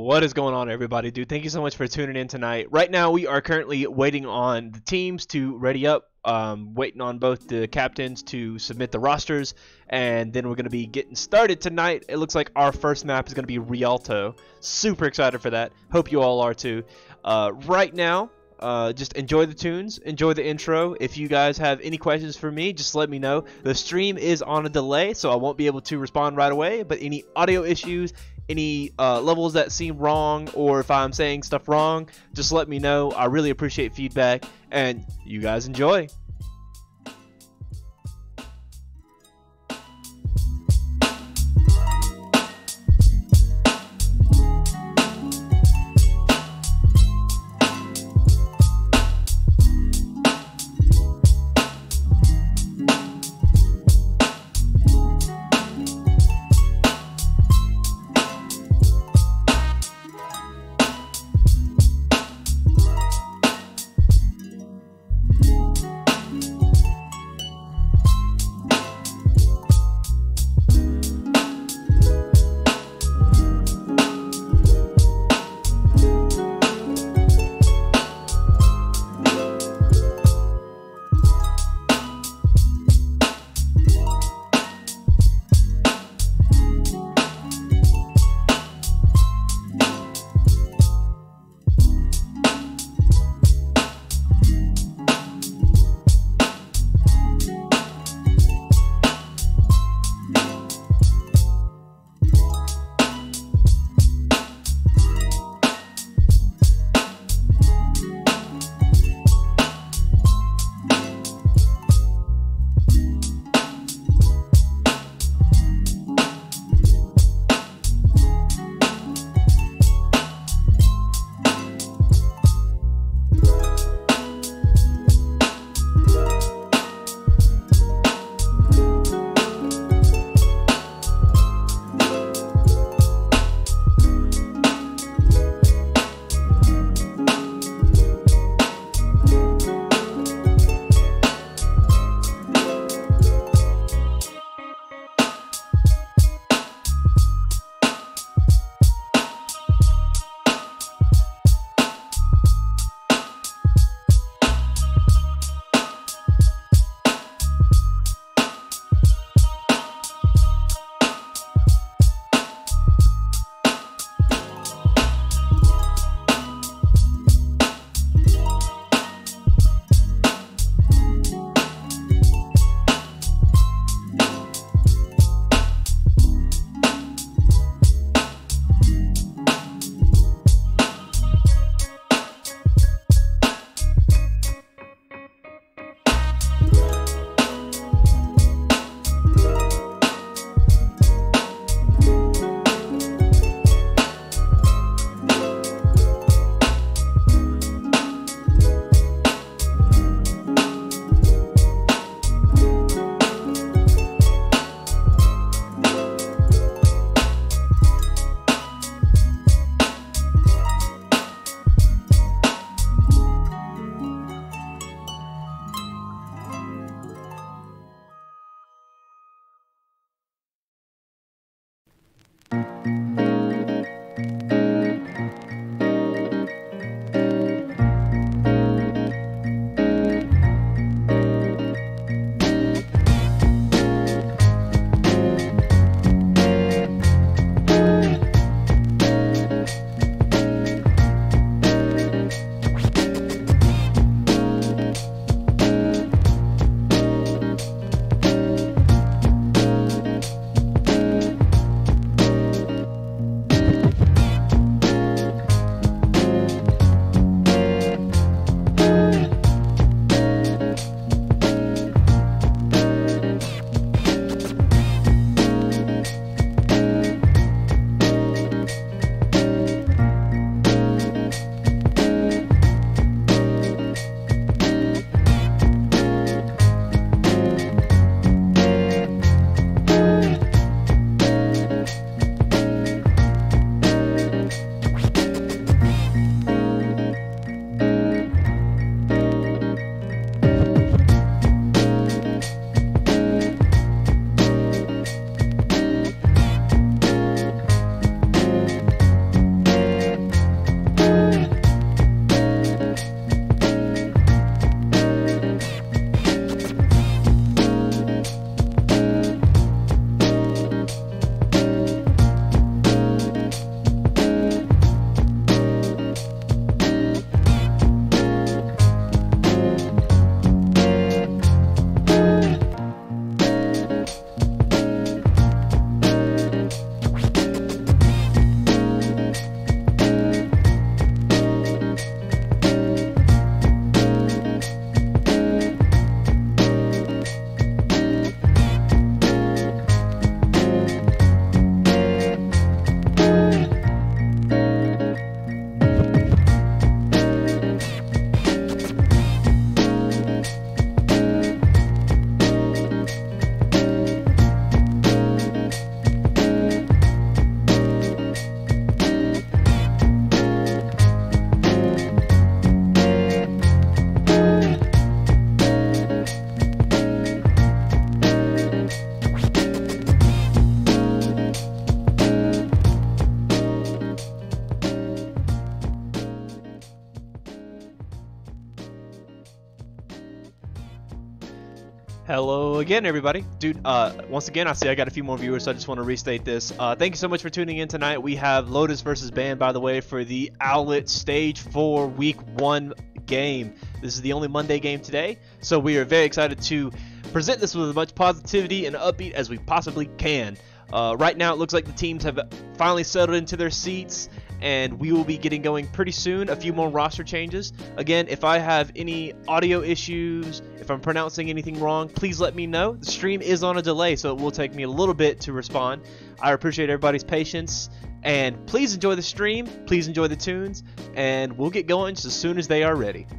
What is going on, everybody? Dude, thank you so much for tuning in tonight. Right now, we are currently waiting on the teams to ready up, waiting on both the captains to submit the rosters, and then we're going to be getting started tonight. It looks like our first map is going to be Rialto. Super excited for that. Hope you all are too. Right now, just enjoy the tunes, enjoy the intro. If you guys have any questions for me, just let me know. The stream is on a delay, so I won't be able to respond right away, but any audio issues, any levels that seem wrong, or if I'm saying stuff wrong, just let me know. I really appreciate feedback, and you guys enjoy. Hello again, everybody. Dude, once again, I see I got a few more viewers, so I just want to restate this. Thank you so much for tuning in tonight. We have Lotus versus Band, by the way, for the Owlet Stage 4 Week 1 game. This is the only Monday game today, so we are very excited to present this with as much positivity and upbeat as we possibly can. Right now, it looks like the teams have finally settled into their seats, and we will be getting going pretty soon. A few more roster changes. Again, if I have any audio issues, if I'm pronouncing anything wrong, please let me know. The stream is on a delay, so it will take me a little bit to respond. I appreciate everybody's patience, and please enjoy the stream, please enjoy the tunes, and we'll get going just as soon as they are ready.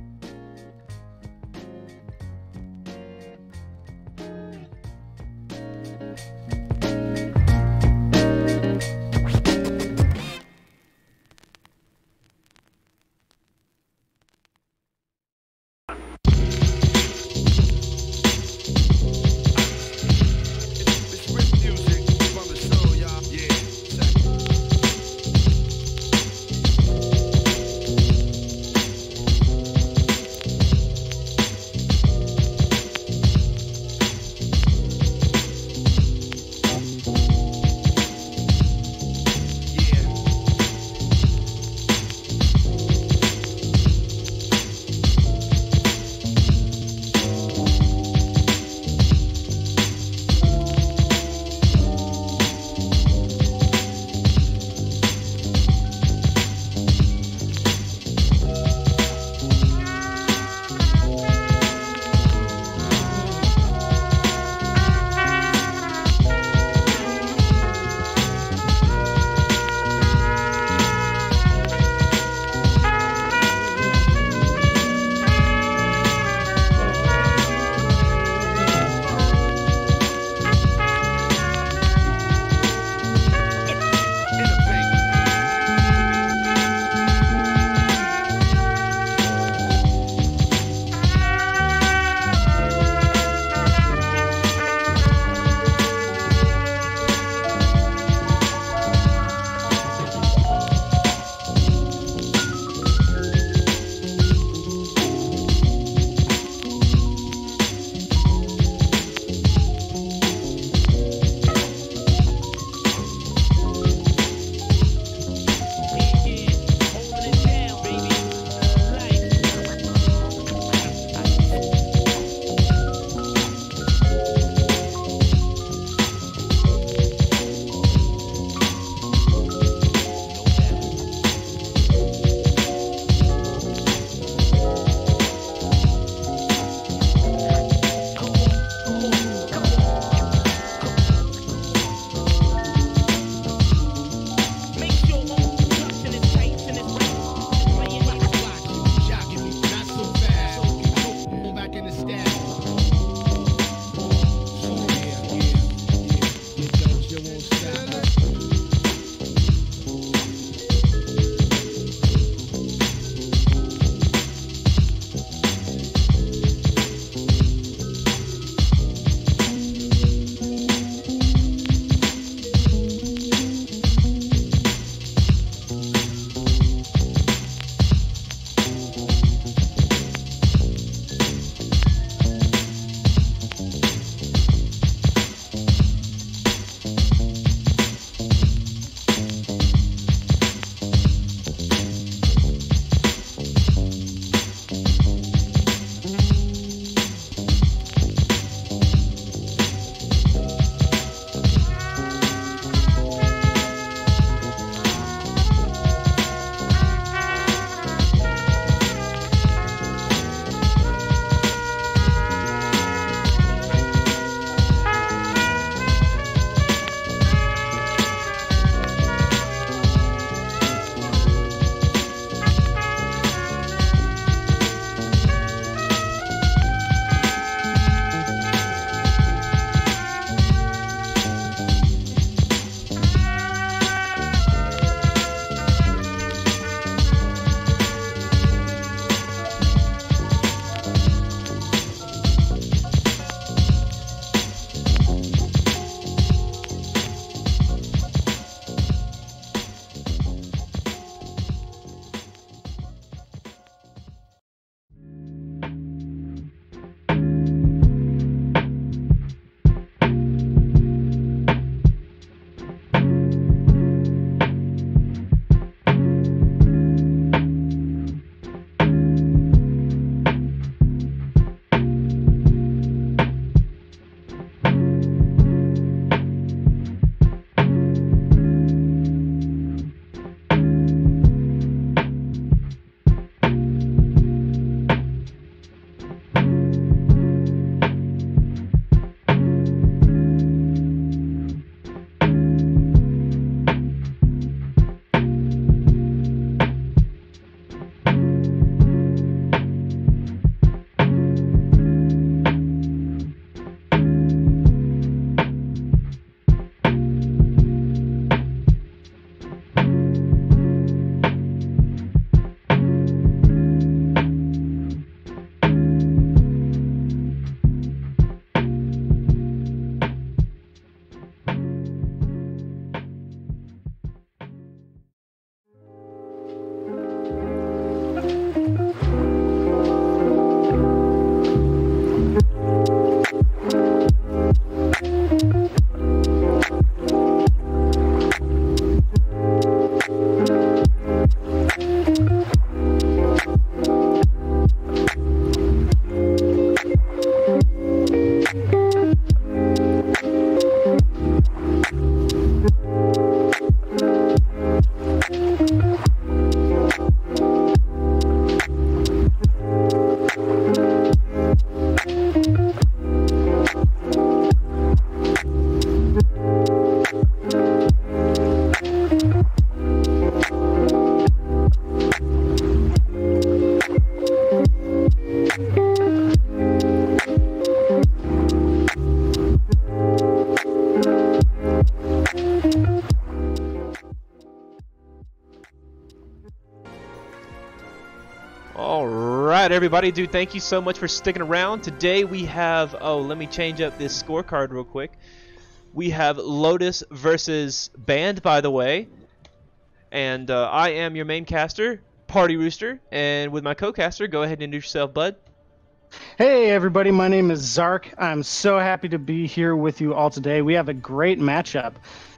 that, everybody. Dude, thank you so much for sticking around. Today we have, oh, let me change up this scorecard real quick. We have Lotus versus Band, by the way. And I am your main caster, Party Rooster. And with my co-caster, go ahead and introduce yourself, bud. Hey everybody, my name is Zark. I'm so happy to be here with you all today. We have a great matchup.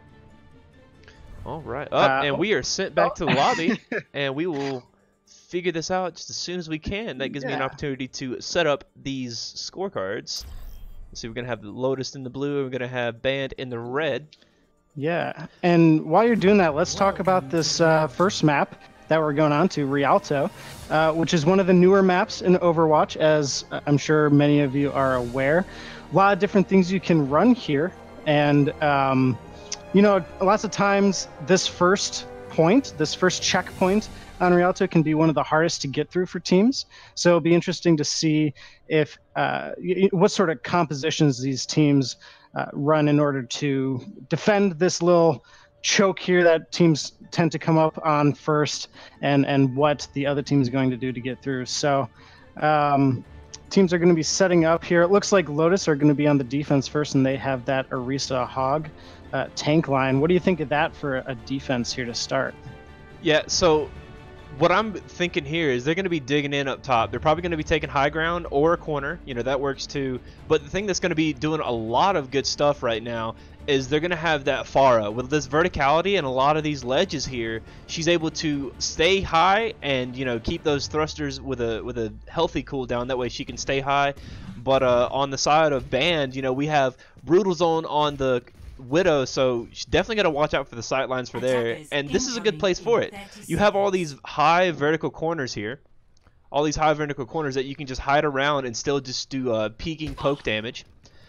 All right. And we are sent back to the lobby, and we will figure this out just as soon as we can. That gives me an opportunity to set up these scorecards. So we're going to have Lotus in the blue, and we're going to have Band in the red. Yeah, and while you're doing that, let's talk about this first map that we're going on to, Rialto, which is one of the newer maps in Overwatch, as I'm sure many of you are aware. A lot of different things you can run here, and you know, lots of times this first checkpoint on Rialto can be one of the hardest to get through for teams. So it'll be interesting to see if what sort of compositions these teams run in order to defend this little choke here that teams tend to come up on first, and what the other team is going to do to get through. So teams are going to be setting up here. It looks like Lotus are going to be on the defense first, and they have that Orisa Hog tank line. What do you think of that for a defense here to start? Yeah, so what I'm thinking here is they're going to be digging in up top. They're probably going to be taking high ground or a corner. You know, that works too. But the thing that's going to be doing a lot of good stuff right now is they're going to have that Pharah. With this verticality and a lot of these ledges here, she's able to stay high and, you know, keep those thrusters with a healthy cooldown. That way she can stay high. But on the side of Band, you know, we have Brutal Zone on the Widow, so she's definitely got to watch out for the sight lines for there. And this is a good place for it. You have all these high vertical corners here. All these high vertical corners that you can just hide around and still just do peeking poke damage.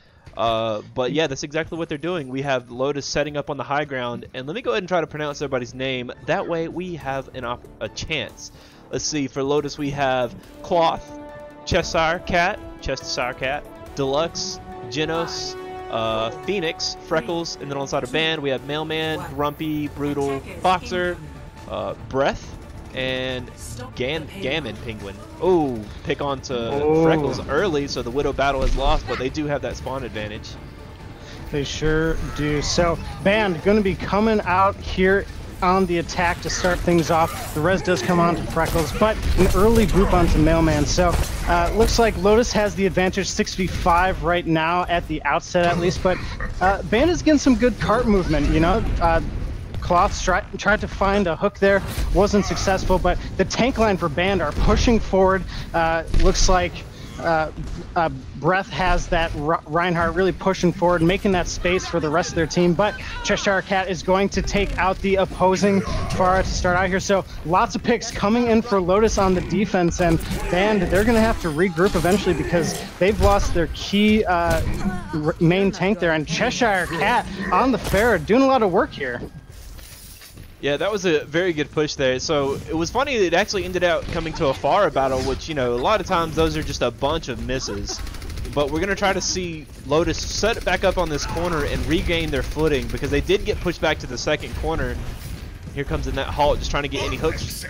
But yeah, that's exactly what they're doing. We have Lotus setting up on the high ground, and let me go ahead and try to pronounce everybody's name. That way we have a chance. Let's see, for Lotus we have Cloth, Cheshire Cat, Deluxe, Genos, Phoenix, Freckles, and then on the side of Band we have Mailman, Grumpy, Brutal, Boxer, Breath, and Gammon Penguin. Oh, pick onto Freckles early, so the Widow battle is lost, but they do have that spawn advantage. They sure do. So Band going to be coming out here on the attack to start things off. The res does come on to Freckles, but an early group onto Mailman. So looks like Lotus has the advantage 6v5 right now at the outset at least, but Band is getting some good cart movement, you know. Cloth tried to find a hook there, wasn't successful, but the tank line for Band are pushing forward. Looks like Breath has that Reinhardt really pushing forward, making that space for the rest of their team, but Cheshire Cat is going to take out the opposing Pharah to start out here. So lots of picks coming in for Lotus on the defense, and Band, they're going to have to regroup eventually because they've lost their key main tank there, and Cheshire Cat on the Pharah doing a lot of work here. Yeah, that was a very good push there. So it was funny that it actually ended up coming to a Pharah battle, which, you know, a lot of times those are just a bunch of misses. But we're going to try to see Lotus set it back up on this corner and regain their footing, because they did get pushed back to the second corner. Here comes in that halt, just trying to get any hooks.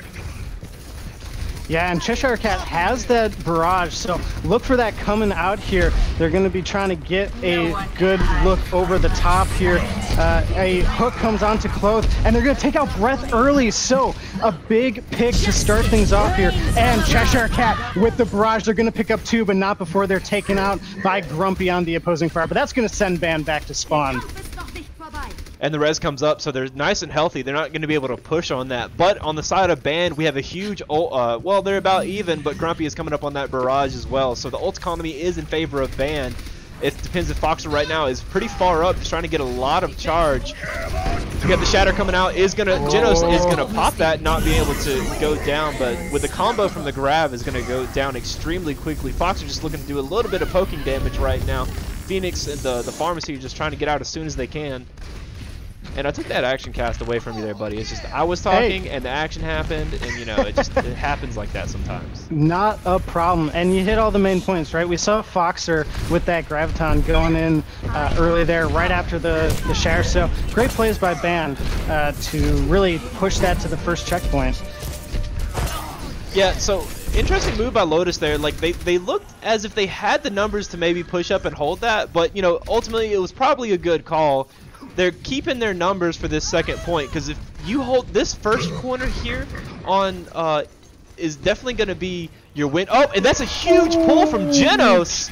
Yeah, and Cheshire Cat has that barrage, so look for that coming out here. They're going to be trying to get a good look over the top here. A hook comes onto Cloth, and they're going to take out Breath early, so a big pick to start things off here. And Cheshire Cat with the barrage, they're going to pick up two, but not before they're taken out by Grumpy on the opposing fire. But that's going to send Band back to spawn. And the res comes up, so they're nice and healthy. They're not going to be able to push on that. But on the side of Band, we have a huge ult. Well, they're about even, but Grumpy is coming up on that barrage as well. So the ult economy is in favor of Band. It depends if Foxer right now is pretty far up, just trying to get a lot of charge. We got the Shatter coming out. Genos is gonna pop that, not being able to go down, but with the combo from the grab is gonna go down extremely quickly. Foxer just looking to do a little bit of poking damage right now. Phoenix and the pharmacy are just trying to get out as soon as they can. And I took that action cast away from you there, buddy. It's just I was talking and the action happened, and you know, it happens like that sometimes. Not a problem. And you hit all the main points, right? We saw Foxer with that Graviton going in early there, right after the Shatter. So great plays by Band to really push that to the first checkpoint. Yeah, so Interesting move by Lotus there. Like they looked as if they had the numbers to maybe push up and hold that, but you know, ultimately it was probably a good call. They're keeping their numbers for this second point, because if you hold this first corner here on is definitely going to be your win. Oh, and that's a huge pull from Genos.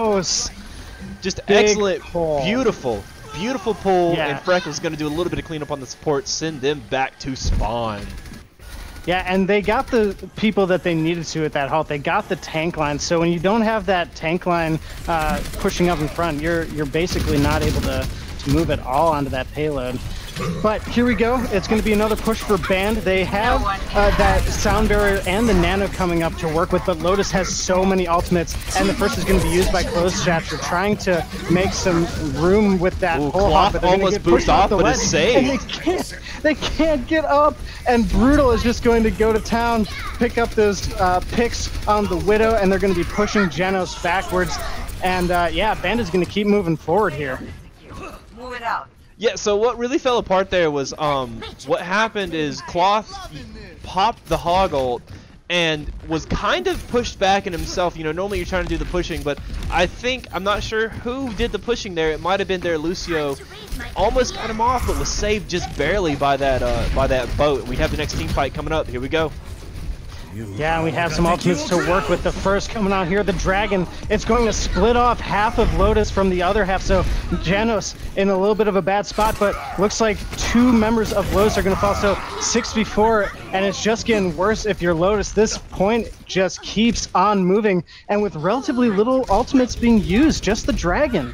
Just Big excellent, pull. beautiful pull. Yeah. And Freckles going to do a little bit of cleanup on the support, send them back to spawn. Yeah, and they got the people that they needed to at that halt. They got the tank line. So when you don't have that tank line pushing up in front, you're basically not able to move at all onto that payload. But here we go. It's going to be another push for Band. They have that sound barrier and the nano coming up to work with, but Lotus has so many ultimates, and the first is going to be used by Closed Chapter, trying to make some room with that whole hop. Cloth almost boost off, but is saved. They can't get up, and Brutal is just going to go to town, pick up those picks on the Widow, and they're going to be pushing Genos backwards. And yeah, Band is going to keep moving forward here. Move it out. Yeah, so what really fell apart there was what happened is Cloth popped the hog ult and was kind of pushed back in himself. You know, normally you're trying to do the pushing, but I'm not sure who did the pushing there. It might have been their Lucio. Almost got him off, but was saved just barely by that boat. We have the next team fight coming up. Here we go. Yeah, we have some ultimates to work with. The first coming out here, the Dragon. It's going to split off half of Lotus from the other half, so Genos in a little bit of a bad spot, but looks like 2 members of Lotus are going to fall, so 6v4, and it's just getting worse if you're Lotus. This point just keeps on moving, and with relatively little ultimates being used, just the Dragon.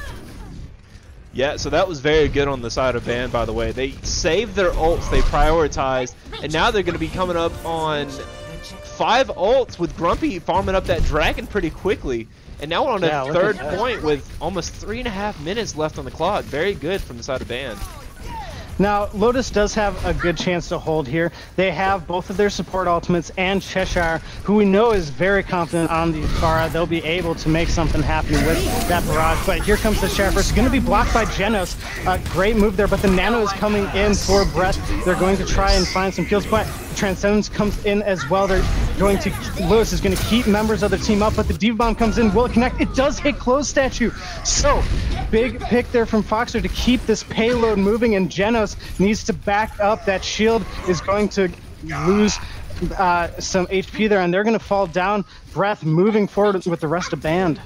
Yeah, so that was very good on the side of Band, by the way. They saved their ults, they prioritized, and now they're going to be coming up on 5 ults with Grumpy farming up that Dragon pretty quickly. And now we're on a third point with almost 3.5 minutes left on the clock. Very good from the side of Band. Now, Lotus does have a good chance to hold here. They have both of their support ultimates and Cheshire, who we know is very confident on the Pharah. They'll be able to make something happen with that barrage. But here comes the Sheriff. It's going to be blocked by Genos. Great move there, but the Nano is coming in for Breath. They're going to try and find some kills, but Transcendence comes in as well. Lotus is going to keep members of the team up, but the Diva Bomb comes in. Will it connect? It does hit Closed Statue. So, big pick there from Foxer to keep this payload moving, and Genos needs to back up. That shield is going to lose some HP there, and they're going to fall down. Breath moving forward with the rest of Band.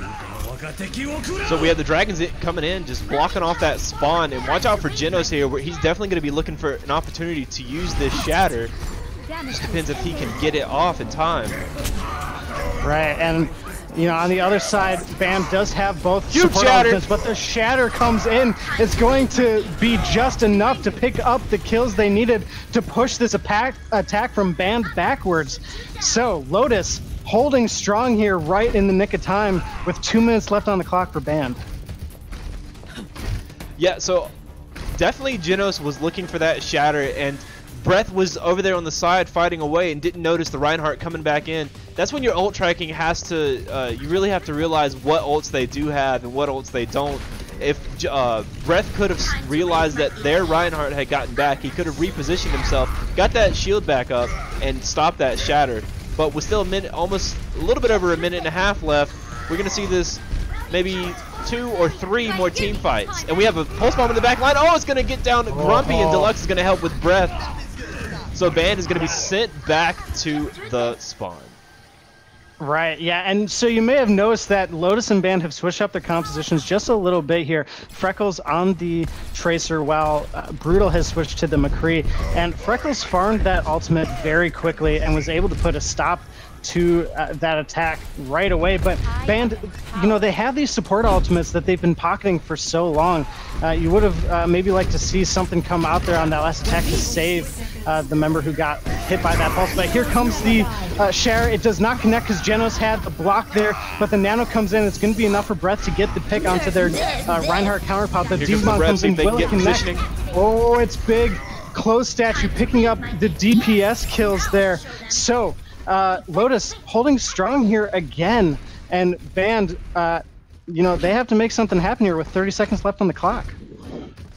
So we have the Dragons coming in, just blocking off that spawn, and watch out for Genos here, where he's definitely going to be looking for an opportunity to use this Shatter. Just depends if he can get it off in time. Right, and you know, on the other side, Band does have both Huge support Shatter, options, but the Shatter comes in. It's going to be just enough to pick up the kills they needed to push this attack from Band backwards. So, Lotus holding strong here right in the nick of time with 2 minutes left on the clock for Band. Yeah, so definitely Genos was looking for that Shatter, and Breath was over there on the side fighting away and didn't notice the Reinhardt coming back in. That's when your ult tracking has to, you really have to realize what ults they do have and what ults they don't. If Breath could have realized that their Reinhardt had gotten back, he could have repositioned himself, got that shield back up, and stopped that Shatter. But with still a minute, almost a little bit over a minute and a half left, we're going to see this maybe 2 or 3 more team fights. And we have a pulse bomb in the back line. Oh, it's going to get down Grumpy, and Deluxe is going to help with Breath. So Band is going to be sent back to the spawn. Right, yeah, and so you may have noticed that Lotus and Band have switched up their compositions just a little bit here. Freckles on the Tracer while Brutal has switched to the McCree, and Freckles farmed that ultimate very quickly and was able to put a stop to that attack right away. But Band, you know, they have these support ultimates that they've been pocketing for so long. You would have maybe liked to see something come out there on that last attack to save the member who got hit by that pulse. But here comes the Share. It does not connect because Genos had the block there, but the Nano comes in. It's going to be enough for Breath to get the pick onto their Reinhardt counterpop. The Demon comes in, will it connect? Oh, it's big. Closed Statue picking up the DPS kills there. So, Lotus holding strong here again, and Band, you know, they have to make something happen here with 30 seconds left on the clock.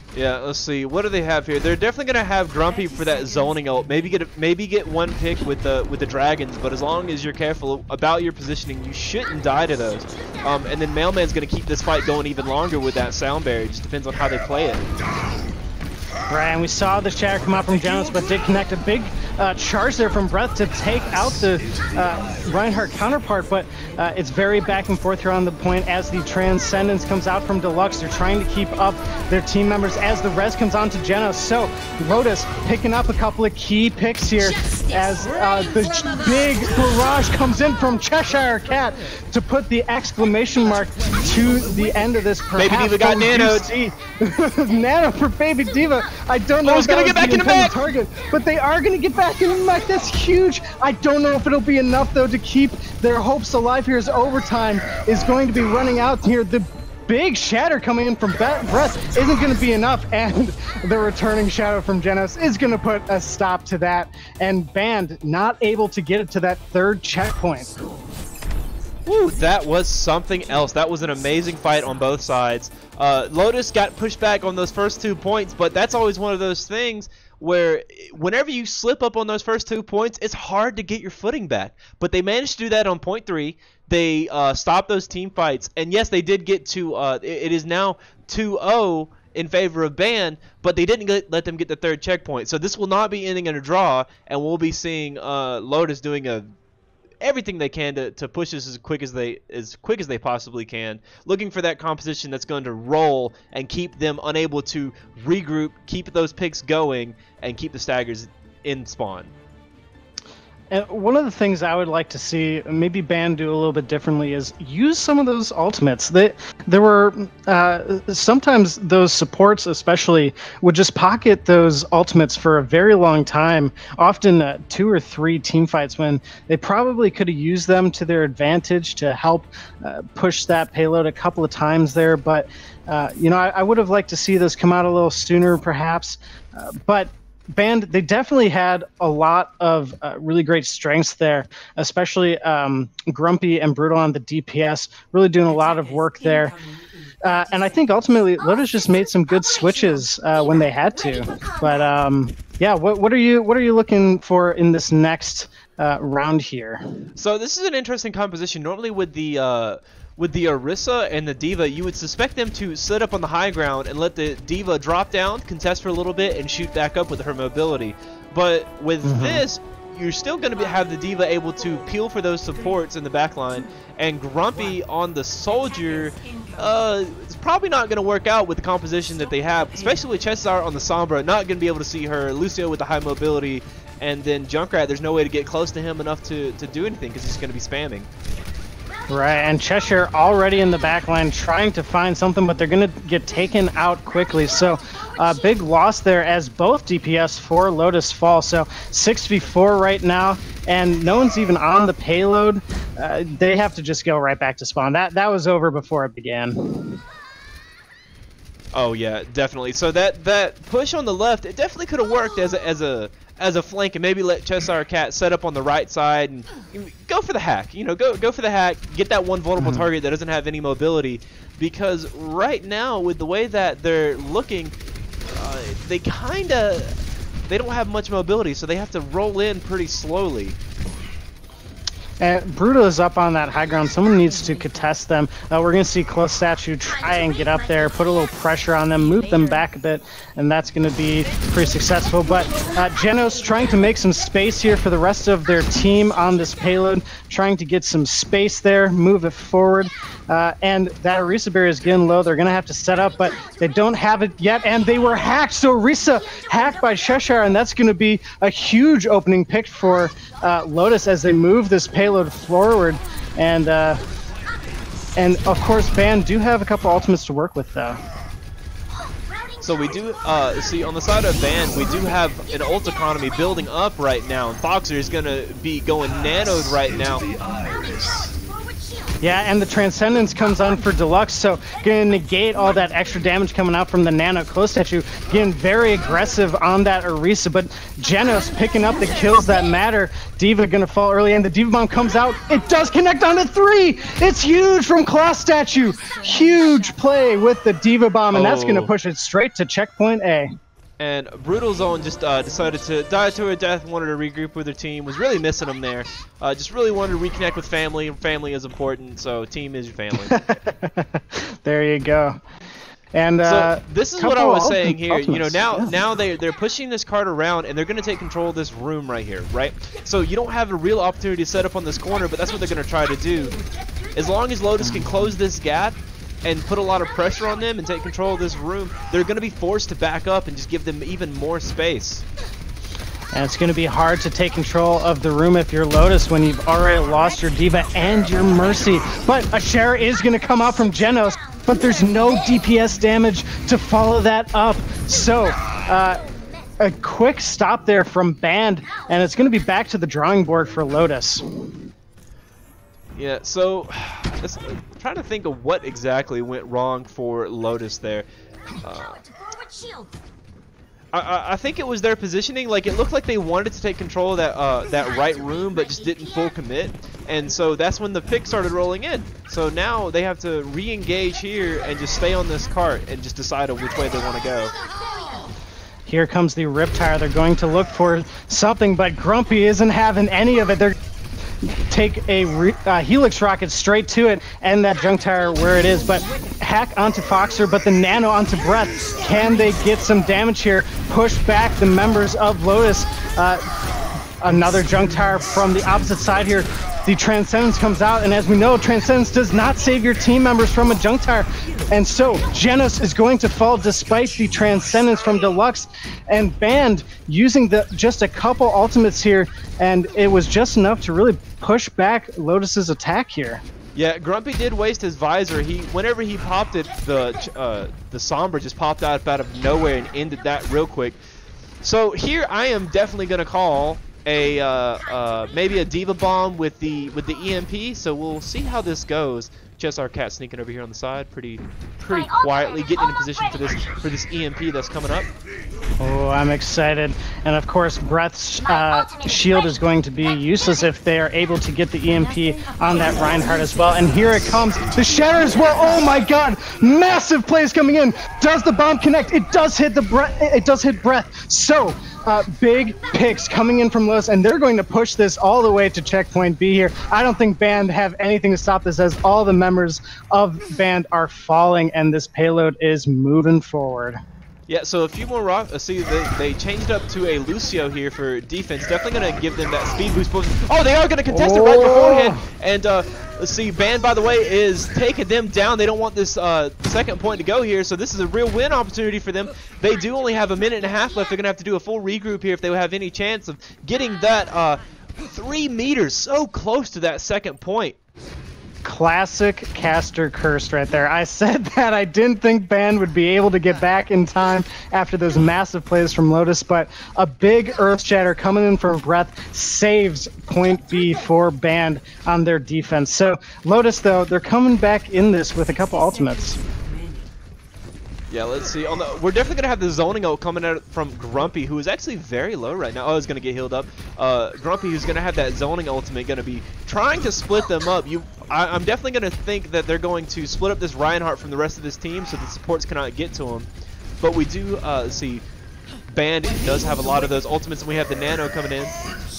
Yeah, let's see. What do they have here? They're definitely gonna have Grumpy for that zoning ult. Maybe get one pick with the dragons, but as long as you're careful about your positioning, you shouldn't die to those. And then Mailman's gonna keep this fight going even longer with that sound barrier. It just depends on how they play it. Right, and we saw the shatter come out from Genos, but did connect a big charge there from Breath to take out the Reinhardt counterpart, but it's very back and forth here on the point as the Transcendence comes out from Deluxe. They're trying to keep up their team members as the res comes on to Genos. So Lotus picking up a couple of key picks here as the big barrage comes in from Cheshire Cat to put the exclamation mark to the end of this. Baby Diva got nanoed. Nano for Baby Diva. I don't know if gonna get back in the back. target, but they are going to get back in the back. That's huge. I don't know if it'll be enough though to keep their hopes alive here as overtime is going to be running out here. The big shatter coming in from Breath isn't going to be enough, and the returning shadow from Genos is going to put a stop to that, and Band not able to get it to that third checkpoint. Woo, that was something else. That was an amazing fight on both sides. Lotus got pushed back on those first 2 points, but that's always one of those things where whenever you slip up on those first 2 points, it's hard to get your footing back. But they managed to do that on point 3. They stopped those team fights, and yes, they did get to it is now 2-0 in favor of Band, but they didn't let them get the third checkpoint. So this will not be ending in a draw, and we'll be seeing Lotus doing everything they can to push this as quick as they possibly can, looking for that composition that's going to roll and keep them unable to regroup, keep those picks going, and keep the staggers in spawn. And one of the things I would like to see maybe Band do a little bit differently is use some of those ultimates. There were sometimes those supports especially would just pocket those ultimates for a very long time, often 2 or 3 team fights when they probably could have used them to their advantage to help push that payload a couple of times there. But, I would have liked to see those come out a little sooner perhaps, but Band, they definitely had a lot of really great strengths there, especially Grumpy and Brutal on the DPS, really doing a lot of work there. And I think ultimately Lotus just made some good switches when they had to. But yeah, what are you looking for in this next round here? So this is an interesting composition. Normally with the Orisa and the Diva, you would suspect them to sit up on the high ground and let the Diva drop down, contest for a little bit, and shoot back up with her mobility. But with this, you're still going to have the Diva able to peel for those supports in the backline, and Grumpy on the Soldier, it's probably not going to work out with the composition that they have, especially with Cheshire on the Sombra, not going to be able to see her, Lucio with the high mobility, and then Junkrat, there's no way to get close to him enough to do anything because he's going to be spamming. Right, and Cheshire already in the back line trying to find something, but they're going to get taken out quickly. So a big loss there as both DPS for Lotus fall. So 6v4 right now, and no one's even on the payload. They have to just go right back to spawn. That was over before it began. Oh yeah, definitely. So that push on the left, it definitely could have worked as a flank, and maybe let Cheshire Cat set up on the right side and go for the hack. Go for the hack, get that one vulnerable target that doesn't have any mobility, because right now with the way that they're looking, they don't have much mobility, so they have to roll in pretty slowly. Brutal is up on that high ground. Someone needs to contest them. We're going to see Close Statue try and get up there, put a little pressure on them, move them back a bit, and that's going to be pretty successful. But Genos trying to make some space here for the rest of their team on this payload, trying to get some space there, move it forward. And that Orisa barrier is getting low. They're going to have to set up, but they don't have it yet, and they were hacked. So Orisa hacked by Cheshire, and that's going to be a huge opening pick for Lotus as they move this payload forward. And of course, Band do have a couple ultimates to work with, though. So we do see on the side of Band, we do have an ult economy building up right now. And Foxer is going to be going nanoed right now. Yeah, and the Transcendence comes on for Deluxe, so gonna negate all that extra damage coming out from the Nano close statue, getting very aggressive on that Orisa, but Genos picking up the kills that matter. D.Va gonna fall early, and the D.Va Bomb comes out. It does connect onto 3! It's huge from Claw Statue! Huge play with the D.Va Bomb, and that's gonna push it straight to checkpoint A. And Brutal Zone just decided to die to her death, wanted to regroup with her team, was really missing them there. Just really wanted to reconnect with family. Family is important, so team is your family. There you go. And so this is what I was saying here. Ultimates. You know, now they're pushing this card around, and they're going to take control of this room right here, right? So you don't have a real opportunity to set up on this corner, but that's what they're going to try to do. As long as Lotus can close this gap and put a lot of pressure on them and take control of this room, they're going to be forced to back up and just give them even more space. And it's going to be hard to take control of the room if you're Lotus when you've already lost your D.Va and your Mercy. But a share is going to come out from Genos, but there's no DPS damage to follow that up. So, a quick stop there from Band, and it's going to be back to the drawing board for Lotus. Yeah, so I'm trying to think of what exactly went wrong for Lotus there. I think it was their positioning. Like, it looked like they wanted to take control of that right room, but just didn't full commit. And so that's when the pick started rolling in. So now they have to re-engage here and just stay on this cart and just decide on which way they want to go. Here comes the Riptire. They're going to look for something, but Grumpy isn't having any of it. They're take a Helix rocket straight to it and that junk tire where it is, but hack onto Foxer, but the Nano onto Breath. Can they get some damage here? Push back the members of Lotus. Another junk tire from the opposite side here. The Transcendence comes out, and as we know, Transcendence does not save your team members from a junk tire. And so, Genos is going to fall despite the Transcendence from Deluxe, and Band using just a couple ultimates here, and it was just enough to really push back Lotus's attack here. Yeah, Grumpy did waste his visor. Whenever he popped it, the Sombra just popped out of nowhere and ended that real quick. So here, I am definitely going to call maybe a D.Va Bomb with the EMP. So we'll see how this goes. Just our cat sneaking over here on the side, pretty quietly, getting in position for this EMP that's coming up. Oh, I'm excited. And of course, Breath's shield is going to be useless if they are able to get the EMP on that Reinhardt as well. And here it comes. The Shatter as well. Oh my god! Massive plays coming in. Does the bomb connect? It does hit the Breath. So, big picks coming in from Lotus, and they're going to push this all the way to checkpoint B here. I don't think Band have anything to stop this, as all the members of Band are falling, and this payload is moving forward. Yeah, so a few more see, they changed up to a Lucio here for defense. Definitely going to give them that speed boost. Oh, they are going to contest it right beforehand. And let's see, Band, by the way, is taking them down. They don't want this second point to go here, so this is a real win opportunity for them. They do only have a minute and a half left. They're going to have to do a full regroup here if they have any chance of getting that 3 meters so close to that second point. Classic caster curse right there. I said that I didn't think Band would be able to get back in time after those massive plays from Lotus, but a big Earth Shatter coming in from Breath saves point B for Band on their defense. So Lotus, though, they're coming back in this with a couple ultimates. Yeah, let's see. We're definitely going to have the zoning ult coming out from Grumpy, who is actually very low right now. Oh, he's going to get healed up. Grumpy, who's going to have that zoning ultimate, going to be trying to split them up. I'm definitely going to think that they're going to split up this Reinhardt from the rest of this team so the supports cannot get to him. But we do see Band does have a lot of those ultimates, and we have the Nano coming in.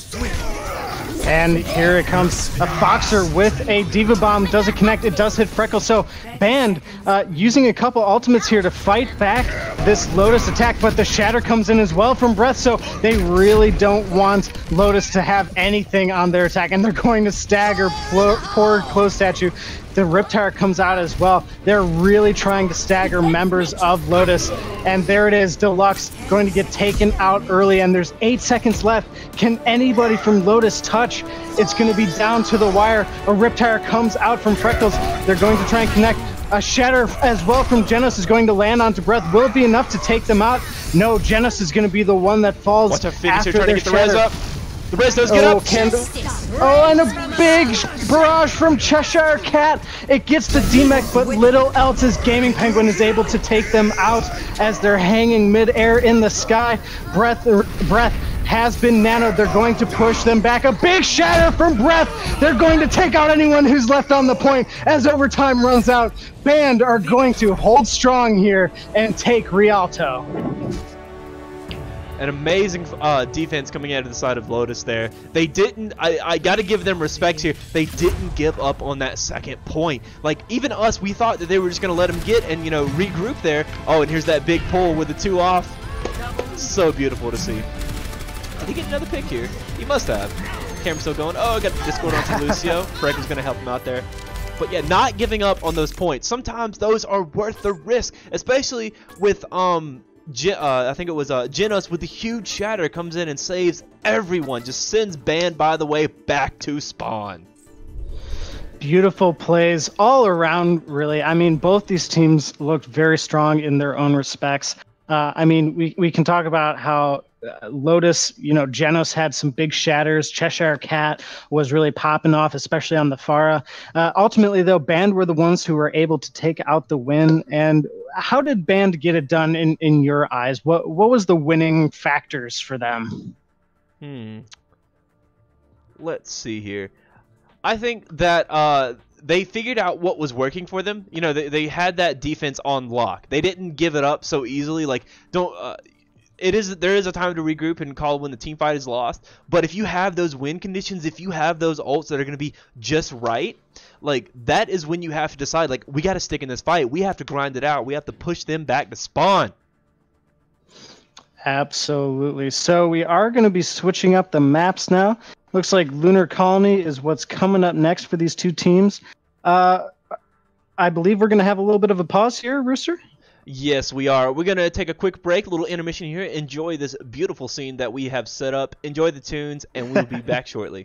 And here it comes, a Foxer with a D.Va Bomb. Does it connect? It does hit Freckle. So Band using a couple ultimates here to fight back this Lotus attack, but the Shatter comes in as well from Breath, so they really don't want Lotus to have anything on their attack, and they're going to stagger poor Close Statue. The Riptire comes out as well. They're really trying to stagger members of Lotus. And there it is, Deluxe going to get taken out early, and there's 8 seconds left. Can anybody from Lotus touch? It's going to be down to the wire. A Riptire comes out from Freckles. They're going to try and connect. A Shatter as well from Genos is going to land onto Breath. Will it be enough to take them out? No, Genos is going to be the one that falls. Watch out, Phoenix, after you're trying to get the res up. The Res does get up. And a big barrage from Cheshire Cat. It gets the D-Mech, but little else is Gaming Penguin is able to take them out as they're hanging mid-air in the sky. Breath has been nanoed. They're going to push them back. A big shatter from Breath. They're going to take out anyone who's left on the point as overtime runs out. Band are going to hold strong here and take Rialto. An amazing defense coming out of the side of Lotus there. They didn't, I got to give them respect here. They didn't give up on that second point. Like, even us, we thought that they were just going to let them get and, you know, regroup there. Oh, and here's that big pull with the 2 off. So beautiful to see. Did he get another pick here? He must have. Camera's still going. Oh, I got the Discord onto Lucio. Frank was going to help him out there. But yeah, not giving up on those points. Sometimes those are worth the risk, especially with, I think it was Genos with the huge shatter comes in and saves everyone. Just sends Band, by the way, back to spawn. Beautiful plays all around, really. I mean, both these teams looked very strong in their own respects. I mean, we can talk about how Lotus, you know, Genos had some big shatters. Cheshire Cat was really popping off, especially on the Pharah. Ultimately, though, Band were the ones who were able to take out the win. And how did Band get it done in your eyes? What was the winning factors for them? Let's see here. I think that they figured out what was working for them. You know, they had that defense on lock. They didn't give it up so easily. Like, there is a time to regroup and call when the team fight is lost. But if you have those win conditions, if you have those ults that are going to be just right, like, that is when you have to decide, like, we got to stick in this fight. We have to grind it out. We have to push them back to spawn. Absolutely. So we are going to be switching up the maps now. Looks like Lunar Colony is what's coming up next for these two teams. I believe we're going to have a little bit of a pause here, Rooster. Yes, we are. We're going to take a quick break, a little intermission here. Enjoy this beautiful scene that we have set up. Enjoy the tunes, and we'll be back shortly.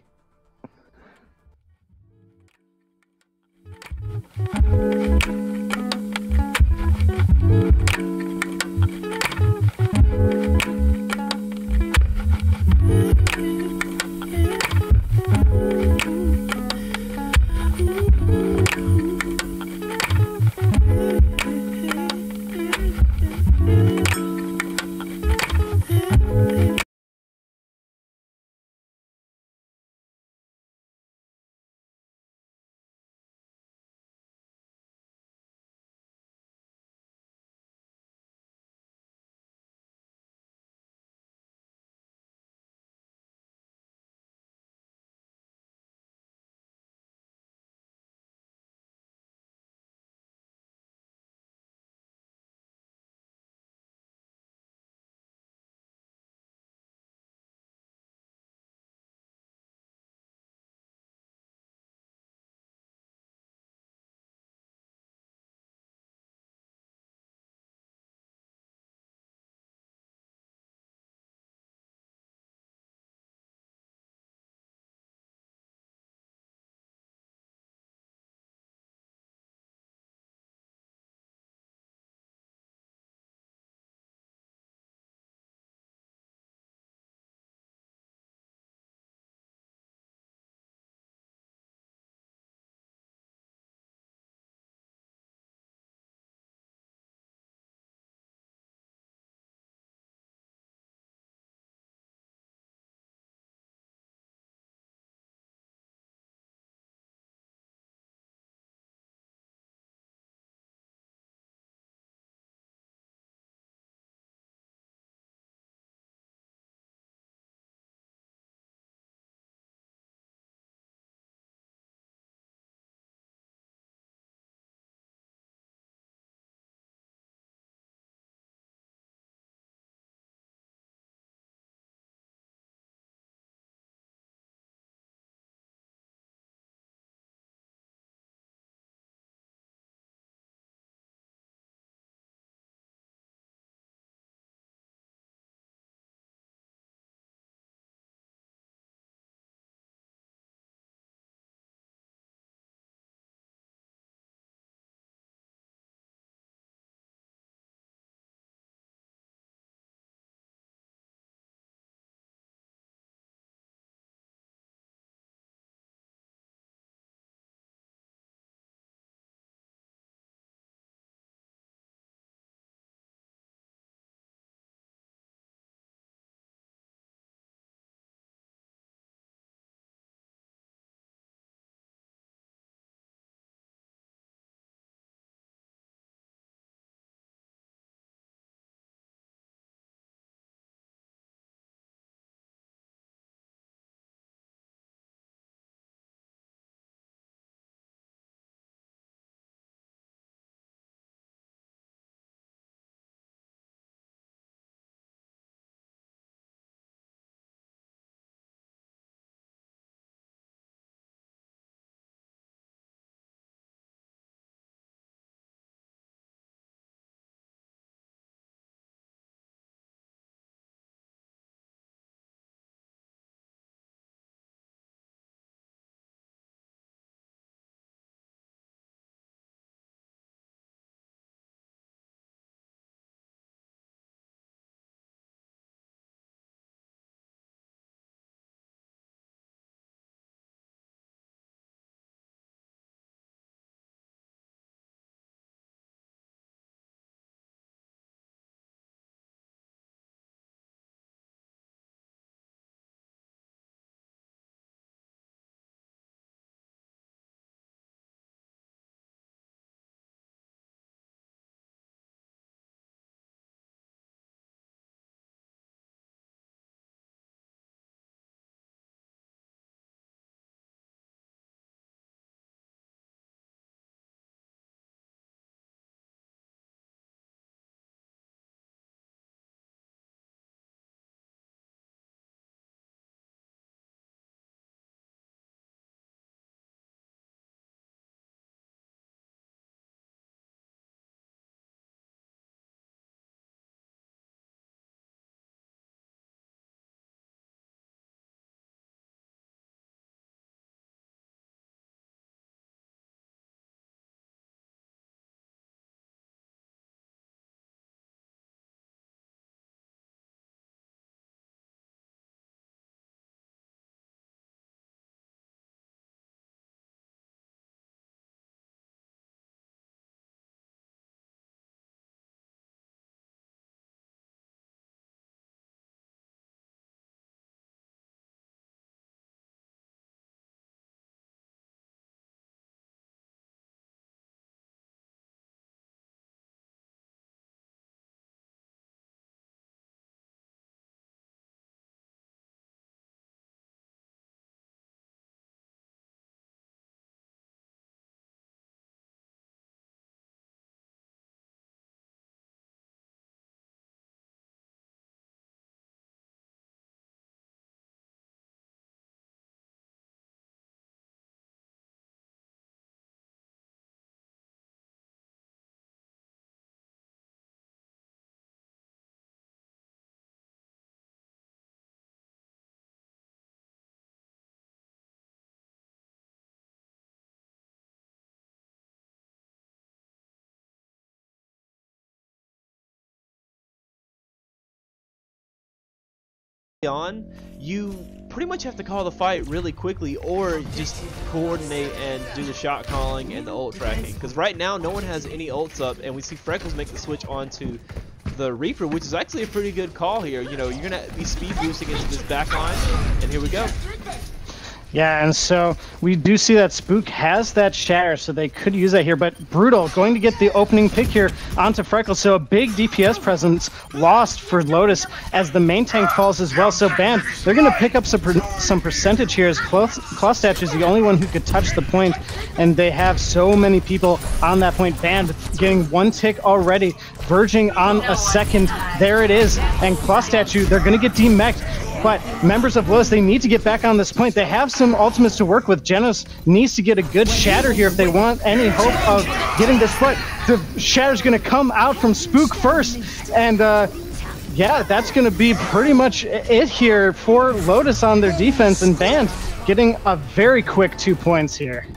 on, you pretty much have to call the fight really quickly or just coordinate and do the shot calling and the ult tracking. Because right now, no one has any ults up, and we see Freckles make the switch onto the Reaper, which is actually a pretty good call here. You know, you're going to be speed boosting into this back line, and here we go. Yeah, and so we do see that Spook has that shatter, so they could use that here, but Brutal going to get the opening pick here onto Freckles, so a big DPS presence lost for Lotus as the main tank falls as well. So Band, they're going to pick up some percentage here as Clawstatue is the only one who could touch the point, and they have so many people on that point. Band getting one tick already, verging on a second. There it is, and Clawstatue, they're going to get demech'd. But members of Lotus, they need to get back on this point. They have some ultimates to work with. Genos needs to get a good shatter here if they want any hope of getting this. But the shatter's going to come out from Spook first. And yeah, that's going to be pretty much it here for Lotus on their defense. And Band getting a very quick 2 points here.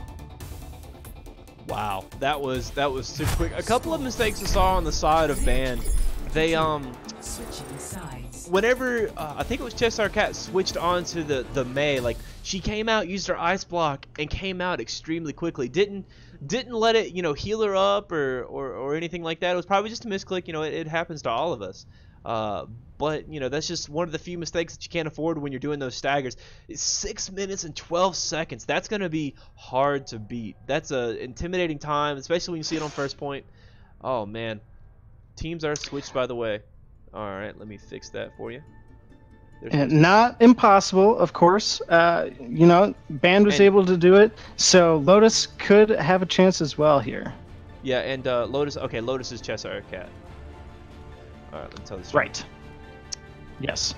Wow, that was super quick. A couple of mistakes I saw on the side of Band. They whenever I think it was Cheshire Cat switched onto the Mei, like she came out, used her ice block, and came out extremely quickly. Didn't let it, you know, heal her up or anything like that. It was probably just a misclick. You know, it happens to all of us. But you know, that's just one of the few mistakes that you can't afford when you're doing those staggers. It's 6 minutes and 12 seconds. That's gonna be hard to beat. That's a intimidating time, especially when you see it on first point. Oh man, teams are switched, by the way. All right, let me fix that for you. And not impossible, of course. You know, Band was able to do it, so Lotus could have a chance as well here. Yeah, and Lotus. Okay, Lotus is Cheshire Cat. All right, let me tell this. Right. Yes.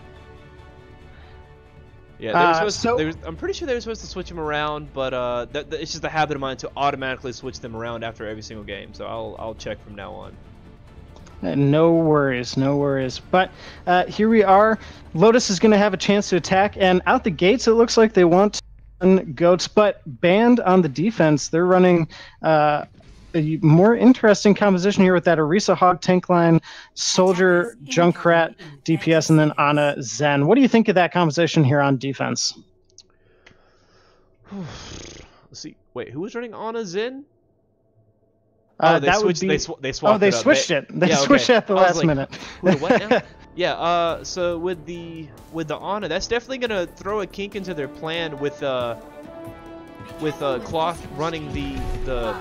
Yeah, I'm pretty sure they were supposed to switch them around, but it's just a habit of mine to automatically switch them around after every single game. So I'll check from now on. No worries, no worries. But here we are. Lotus is going to have a chance to attack, and out the gates, it looks like they want goats. But Band on the defense, they're running a more interesting composition here with that Orisa Hog tank line, Soldier, Junkrat, DPS, and then Ana Zen. What do you think of that composition here on defense? Let's see. Wait, who was running Ana Zen? They switched it. Switched it. They switched it at the last minute. Wait, what now? Yeah. So with the Ana, that's definitely gonna throw a kink into their plan with Cloth running the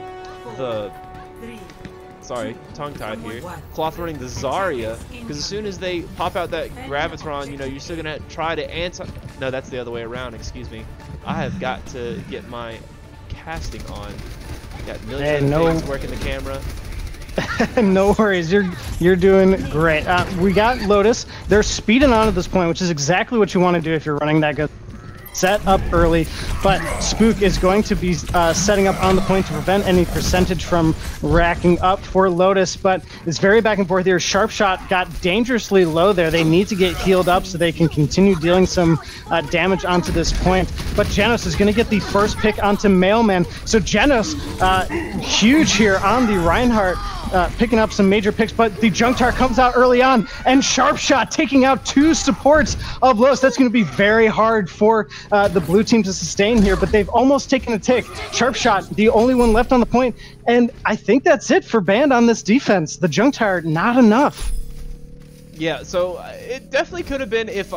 sorry, tongue-tied here. Cloth running the Zarya, because as soon as they pop out that Gravitron, you know, you're still gonna try to anti. No, that's the other way around. Excuse me. I have got to get my casting on. Got millions of things working the camera. No worries, you're doing great. We got Lotus. They're speeding on at this point, which is exactly what you want to do if you're running that good. Set up early, but Spook is going to be setting up on the point to prevent any percentage from racking up for Lotus, but it's very back and forth here. Sharpshot got dangerously low there. They need to get healed up so they can continue dealing some damage onto this point, but Genos is going to get the first pick onto Mailman. So Genos, huge here on the Reinhardt, picking up some major picks, but the Junktar comes out early on, and Sharpshot taking out 2 supports of Lotus. That's going to be very hard for the blue team to sustain here, but they've almost taken a tick. Sharpshot, the only one left on the point, and I think that's it for Band on this defense. The Junktar, not enough. Yeah, so it definitely could have been if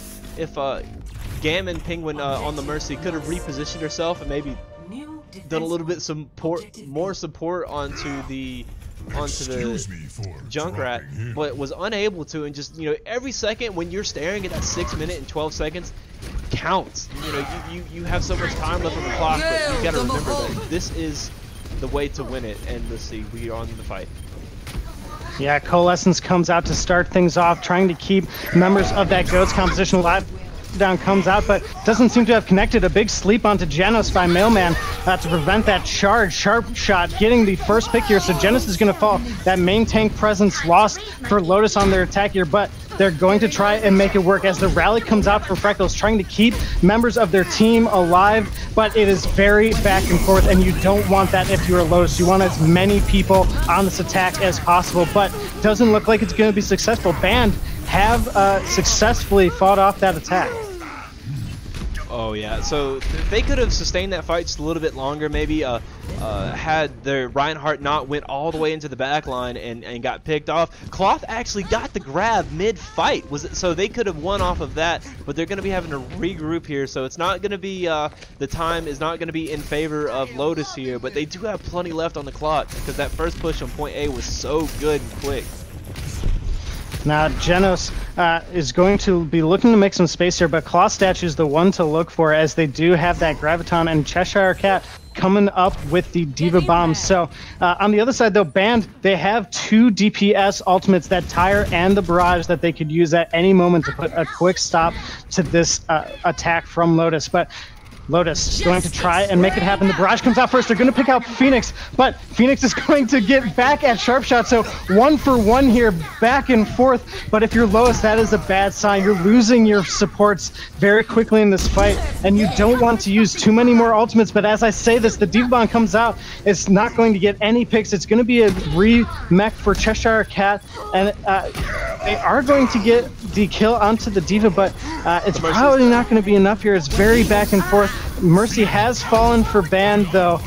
Gammon Penguin on the Mercy could have repositioned herself and maybe done a little bit more support onto the Junkrat, but was unable to, and just, you know, every second when you're staring at that 6 minute and 12 seconds counts. You know, you have so much time left on the clock, but you got to remember that this is the way to win it. And let's see, we are on the fight. Yeah, Coalescence comes out to start things off, trying to keep members of that Goats composition alive. Down comes out, but doesn't seem to have connected. A big sleep onto Genos by Mailman to prevent that charge. Sharpshot getting the first pick here, so Genos is going to fall. That main tank presence lost for Lotus on their attack here, but they're going to try and make it work as the rally comes out for Freckles, trying to keep members of their team alive, but it is very back and forth, and you don't want that if you're a Lotus. You want as many people on this attack as possible, but doesn't look like it's going to be successful. Band have successfully fought off that attack. Oh yeah, so they could have sustained that fight just a little bit longer, maybe had their Reinhardt not went all the way into the back line and got picked off. Cloth actually got the grab mid-fight, so they could have won off of that, but they're going to be having to regroup here, so it's not going to be, the time is not going to be in favor of Lotus here, but they do have plenty left on the clock because that first push on point A was so good and quick. Now, Genos is going to be looking to make some space here, but Claw Statue is the one to look for as they do have that Graviton and Cheshire Cat coming up with the Diva Bomb. So, on the other side, though, Band, they have 2 DPS ultimates, that Tire and the Barrage, that they could use at any moment to put a quick stop to this attack from Lotus. But Lotus is going to try and make it happen. The Barrage comes out first. They're going to pick out Phoenix, but Phoenix is going to get back at Sharpshot. So 1-for-1 here, back and forth. But if you're Lotus, that is a bad sign. You're losing your supports very quickly in this fight, and you don't want to use too many more ultimates. But as I say this, the Diva Bomb comes out. It's not going to get any picks. It's going to be a re-mech for Cheshire Cat, and they are going to get the kill onto the Diva, but it's probably not going to be enough here. It's very back and forth. Mercy has fallen for Band, though,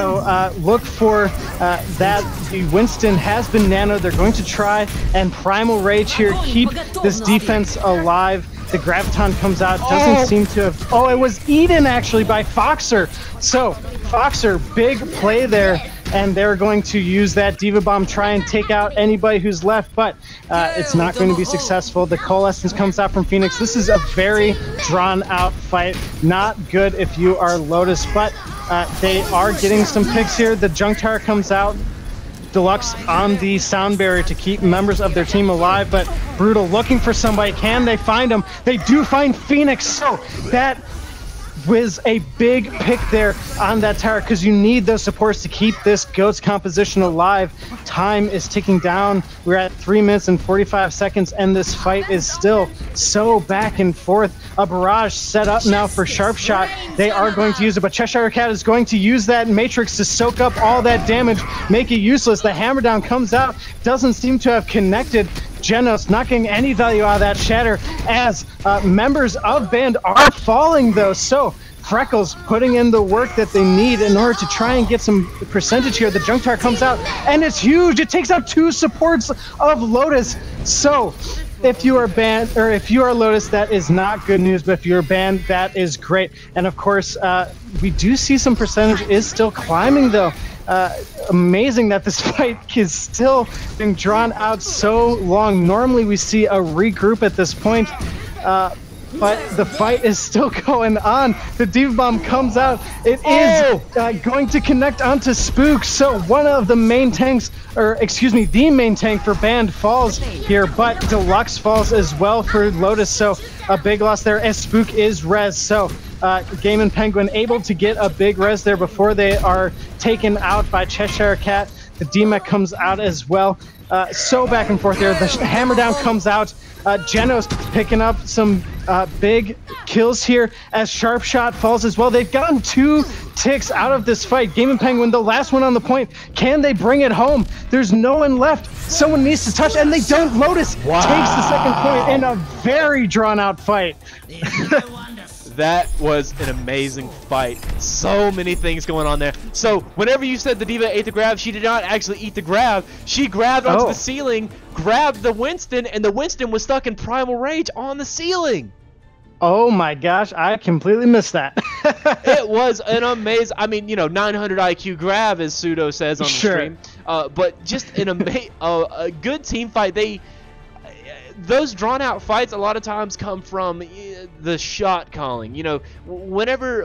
so look for that. The Winston has been nanoed. They're going to try and Primal Rage here, keep this defense alive. The Graviton comes out, doesn't seem to have... Oh, it was eaten, actually, by Foxer. So, Foxer, big play there, and they're going to use that Diva Bomb, try and take out anybody who's left, but it's not going to be successful. The Coalescence comes out from Phoenix. This is a very drawn-out fight. Not good if you are Lotus, but they are getting some picks here. The Junk Tower comes out. Deluxe on the sound barrier to keep members of their team alive, but Brutal looking for somebody. Can they find him? They do find Phoenix, so that was a big pick there on that tower because you need those supports to keep this Goats composition alive. Time is ticking down. We're at 3 minutes and 45 seconds, and this fight is still so back and forth. A Barrage set up now for Sharpshot. They are going to use it, but Cheshire Cat is going to use that Matrix to soak up all that damage, make it useless. The Hammer Down comes out, doesn't seem to have connected. Genos not getting any value out of that Shatter as members of Band are falling, though. So Freckles putting in the work that they need in order to try and get some percentage here. The Junk Tower comes out, and it's huge. It takes out 2 supports of Lotus. So if you are Band, or if you are Lotus, that is not good news, but if you're Band, that is great. And of course, we do see some percentage is still climbing, though. Amazing that this fight is still being drawn out so long. Normally we see a regroup at this point, but the fight is still going on. The Diva Bomb comes out. It is going to connect onto Spook, so one of the main tanks, or excuse me, the main tank for Band falls here, but Deluxe falls as well for Lotus, so a big loss there as Spook is res. So Game and Penguin able to get a big res there before they are taken out by Cheshire Cat. The D-Mech comes out as well. So back and forth there. The Hammer Down comes out. Genos picking up some big kills here as Sharpshot falls as well. They've gotten 2 ticks out of this fight. Game and Penguin, the last one on the point. Can they bring it home? There's no one left. Someone needs to touch, and they don't. Lotus takes the second point in a very drawn-out fight. That was an amazing fight. So many things going on there. So whenever you said the Diva ate the grab, she did not actually eat the grab. She grabbed onto the ceiling, grabbed the Winston, and the Winston was stuck in Primal Rage on the ceiling. Oh my gosh, I completely missed that. It was an amazing, I mean, you know, 900 IQ grab, as Pseudo says on the stream. But just a good team fight. Those drawn-out fights a lot of times come from the shot calling. You know, whenever,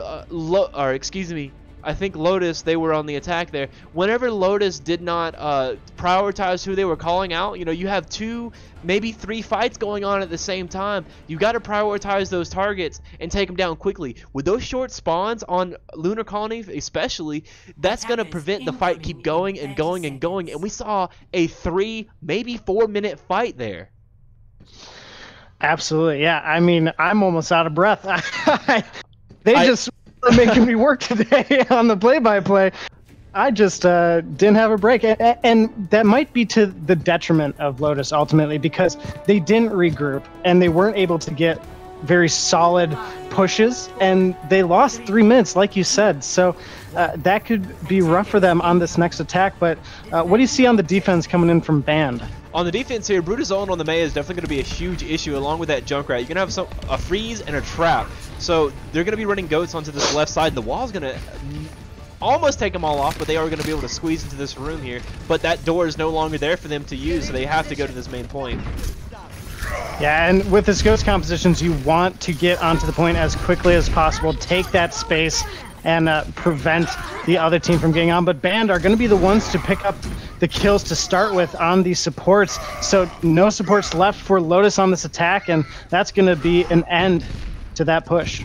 I think Lotus, they were on the attack there. Whenever Lotus did not prioritize who they were calling out, you know, you have 2, maybe 3 fights going on at the same time. You got to prioritize those targets and take them down quickly. With those short spawns on Lunar Colony especially, that's going to prevent the fight keep going and going and going. And we saw a 3, maybe 4 minute fight there. Absolutely, yeah. I mean, I'm almost out of breath. They just are making me work today on the play-by-play. I just didn't have a break. And that might be to the detriment of Lotus ultimately, because they didn't regroup and they weren't able to get very solid pushes, and they lost 3 minutes, like you said. So that could be rough for them on this next attack. But what do you see on the defense coming in from Band? On the defense here, Brutus Zone on the Mei is definitely going to be a huge issue, along with that Junkrat. You're going to have a freeze and a trap. So they're going to be running goats onto this left side, and the wall's going to almost take them all off, but they are going to be able to squeeze into this room here. But that door is no longer there for them to use, so they have to go to this main point. Yeah, and with this ghost compositions, you want to get onto the point as quickly as possible, take that space, and prevent the other team from getting on. But Band are going to be the ones to pick up the kills to start with on these supports. So no supports left for Lotus on this attack, and that's going to be an end to that push.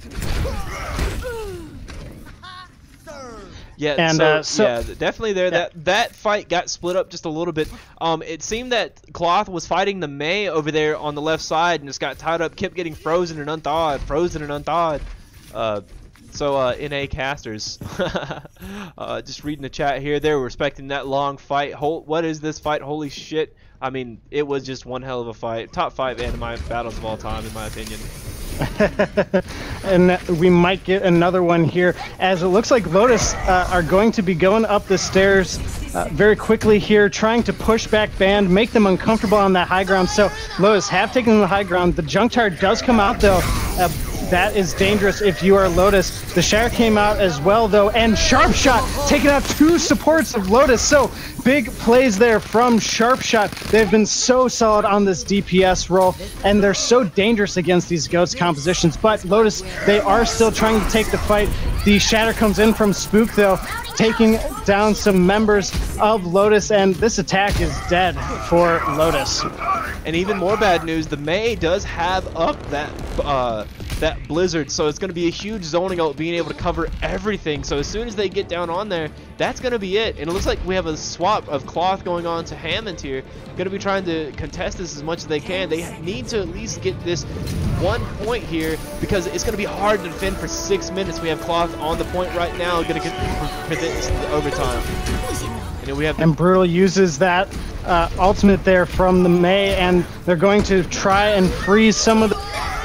Yeah, and, yeah, definitely there. Yeah. That fight got split up just a little bit. It seemed that Cloth was fighting the Mei over there on the left side and just got tied up, kept getting frozen and unthawed, So NA casters, just reading the chat here, they were respecting that long fight. What is this fight? Holy shit. I mean, it was just one hell of a fight. Top 5 anime battles of all time, in my opinion. And we might get another one here, as it looks like Lotus are going to be going up the stairs very quickly here, trying to push back Band, make them uncomfortable on that high ground. So Lotus have taken the high ground. The junk tower does come out, though. That is dangerous if you are Lotus. The Shatter came out as well, though, and Sharp Shot taking out 2 supports of Lotus. So big plays there from Sharp Shot. They've been so solid on this DPS role, and they're so dangerous against these Ghost compositions. But Lotus, they are still trying to take the fight. The Shatter comes in from Spook, though, taking down some members of Lotus, and this attack is dead for Lotus. And even more bad news, the Mei does have up that blizzard, so it's going to be a huge zoning out, being able to cover everything. So as soon as they get down on there, that's going to be it. And it looks like we have a swap of Cloth going on to Hammond here. Going to be trying to contest this as much as they can. They need to at least get this 1 point here, because it's going to be hard to defend for 6 minutes. We have Cloth on the point right now, going to prevent this overtime. And we have and Brutal uses that ultimate there from the Mei, and they're going to try and freeze some of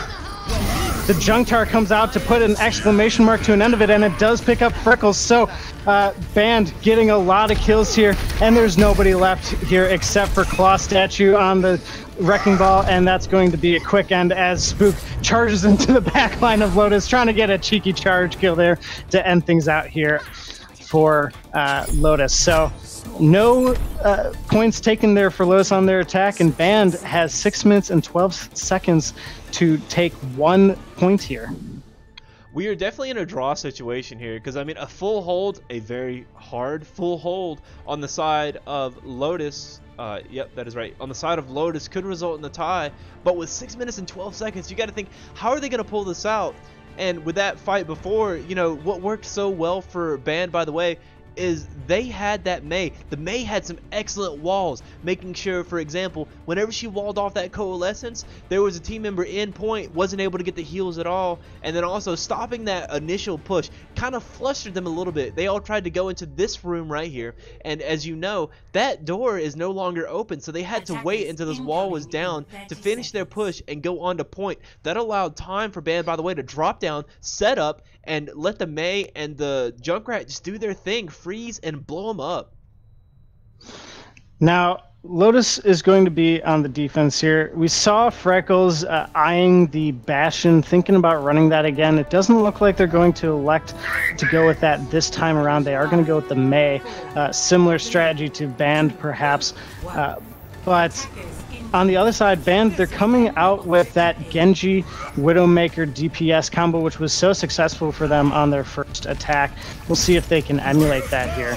the junk tower comes out to put an exclamation mark to an end of it, and it does pick up Freckles. So Band getting a lot of kills here, and there's nobody left here except for Claw Statue on the Wrecking Ball, and that's going to be a quick end as Spook charges into the back line of Lotus, trying to get a cheeky charge kill there to end things out here for Lotus. So no points taken there for Lotus on their attack, and Band has 6 minutes and 12 seconds to take 1 point here. We are definitely in a draw situation here, because I mean, a full hold, a very hard full hold on the side of Lotus, yep, that is right, on the side of Lotus could result in the tie. But with 6 minutes and 12 seconds, you got to think, how are they going to pull this out? And with that fight before, you know, what worked so well for Band, by the way, is they had that Mei. The Mei had some excellent walls, making sure, for example, whenever she walled off that coalescence, there was a team member in point, wasn't able to get the heals at all, and then also stopping that initial push kind of flustered them a little bit. They all tried to go into this room right here, and as you know, that door is no longer open, so they had to wait until this wall was down to finish their push and go on to point. That allowed time for Band, by the way, to drop down, set up, and let the Mei and the Junkrat just do their thing, freeze and blow them up. Now, Lotus is going to be on the defense here. We saw Freckles eyeing the Bastion, thinking about running that again. It doesn't look like they're going to elect to go with that this time around. They are going to go with the Mei. Similar strategy to Band, perhaps. But on the other side, Band, they're coming out with that Genji Widowmaker DPS combo, which was so successful for them on their first attack. We'll see if they can emulate that here.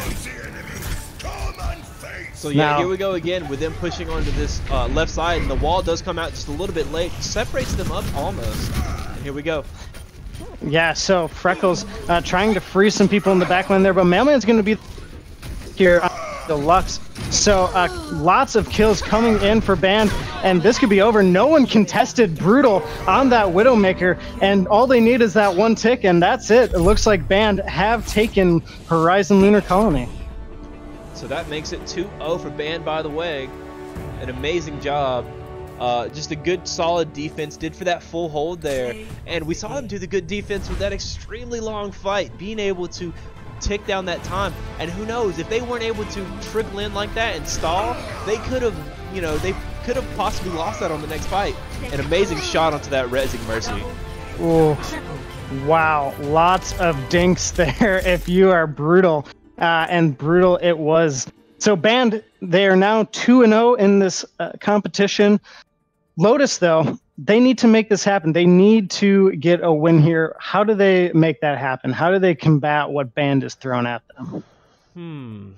So yeah, here we go again with them pushing onto this left side, and the wall does come out just a little bit late, separates them up almost. And here we go. Yeah, so Freckles trying to freeze some people in the back line there, but Mailman's going to be here Deluxe. So lots of kills coming in for Band, and this could be over. No one contested Brutal on that Widowmaker, and all they need is that one tick, and that's it. It looks like Band have taken Horizon Lunar Colony. So that makes it 2-0 for Band, by the way. An amazing job. Just a good, solid defense. Did for that full hold there. And we saw them do the good defense with that extremely long fight. Being able to tick down that time. And who knows, if they weren't able to trickle in like that and stall, they could have, you know, they could have possibly lost that on the next fight. An amazing shot onto that Resing Mercy. Ooh. Wow. Lots of dinks there if you are Brutal. And Brutal it was. So Band, they are now 2-0 in this competition. Lotus, though, they need to make this happen. They need to get a win here. How do they make that happen? How do they combat what Band is thrown at them?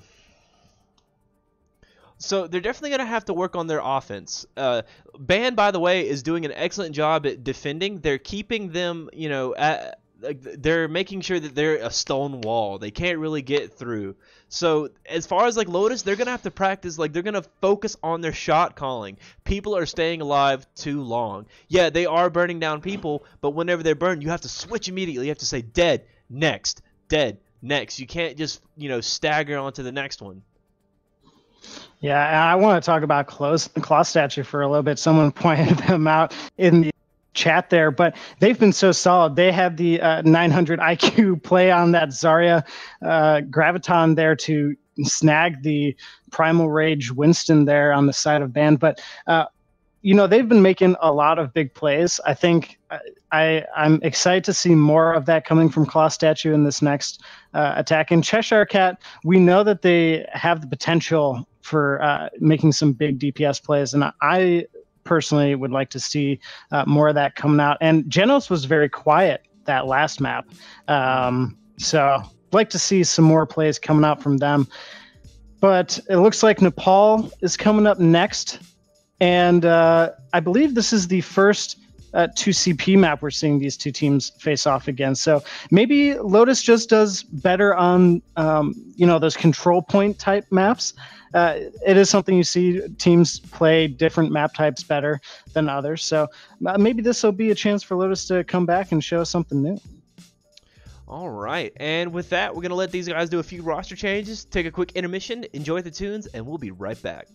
So they're definitely going to have to work on their offense. Band, by the way, is doing an excellent job at defending. They're keeping them, you know, they're making sure that they're a stone wall. They can't really get through. So as far as like Lotus, they're gonna have to practice. Like they're gonna focus on their shot calling. People are staying alive too long. Yeah, they are burning down people, but whenever they're burned, you have to switch immediately. You have to say dead next, dead next. You can't just, you know, stagger onto the next one. Yeah, I want to talk about Claw Statue for a little bit. Someone pointed them out in the chat there, but they've been so solid. They have the 900 IQ play on that Zarya Graviton there to snag the Primal Rage Winston there on the side of Band. But you know, they've been making a lot of big plays. I think I'm excited to see more of that coming from Claw Statue in this next attack. And Cheshire Cat, we know that they have the potential for making some big DPS plays, and I personally would like to see more of that coming out. And Genos was very quiet that last map, so I'd like to see some more plays coming out from them. But it looks like Nepal is coming up next, and I believe this is the first 2CP map we're seeing these two teams face off again. So maybe Lotus just does better on you know, those control point type maps. It is something you see teams play different map types better than others. So maybe this will be a chance for Lotus to come back and show us something new. All right. And with that, we're going to let these guys do a few roster changes, take a quick intermission, enjoy the tunes, and we'll be right back.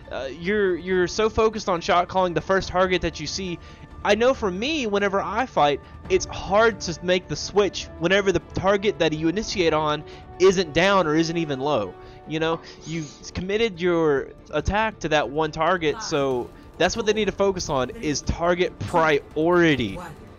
you're so focused on shot calling the first target that you see. I know for me, whenever I fight, it's hard to make the switch whenever the target that you initiate on isn't down or isn't even low. You know, you committed your attack to that one target, so that's what they need to focus on, is target priority.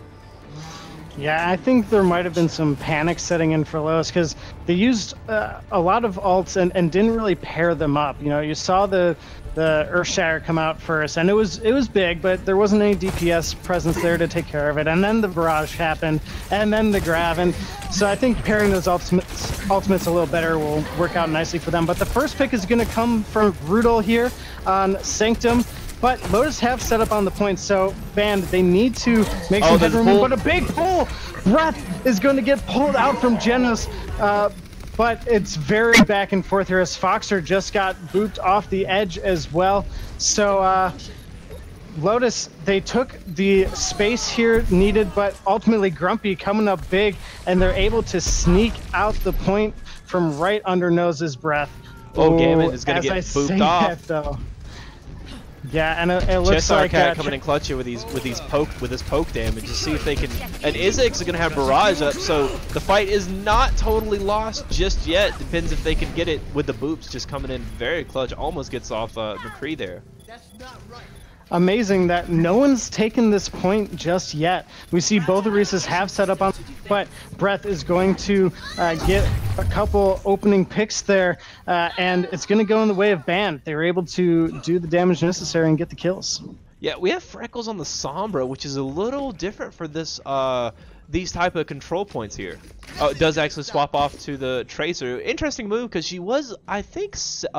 Yeah, I think there might have been some panic setting in for Lotus because they used a lot of ults and didn't really pair them up. You know, you saw the Earthshatter come out first, and it was big, but there wasn't any DPS presence there to take care of it. And then the barrage happened, and then the grab, and so I think pairing those ultimates a little better will work out nicely for them. But the first pick is going to come from Brutal here on Sanctum. But Lotus have set up on the point, so Band, they need to make some headroom. But a big pull! Breath is going to get pulled out from Genos, but it's very back and forth here as Foxer just got booped off the edge as well. So Lotus, they took the space here needed, but ultimately Grumpy coming up big, and they're able to sneak out the point from right under Nose's Breath. Oh, Gammon is going to get booped off. That, though. Yeah, and it looks Chesar like Cat coming in clutch here with his poke damage to see if they can. And Izix is gonna have barrage up, so the fight is not totally lost just yet. Depends if they can get it with the boops just coming in very clutch. Almost gets off McCree there. That's not right. Amazing that no one's taken this point just yet. We see both the Reeses have set up on, but Breath is going to get a couple opening picks there, and it's going to go in the way of Band. They were able to do the damage necessary and get the kills. Yeah, we have Freckles on the Sombra, which is a little different for this these type of control points here. Oh, it does actually swap off to the Tracer. Interesting move, because she was, I think,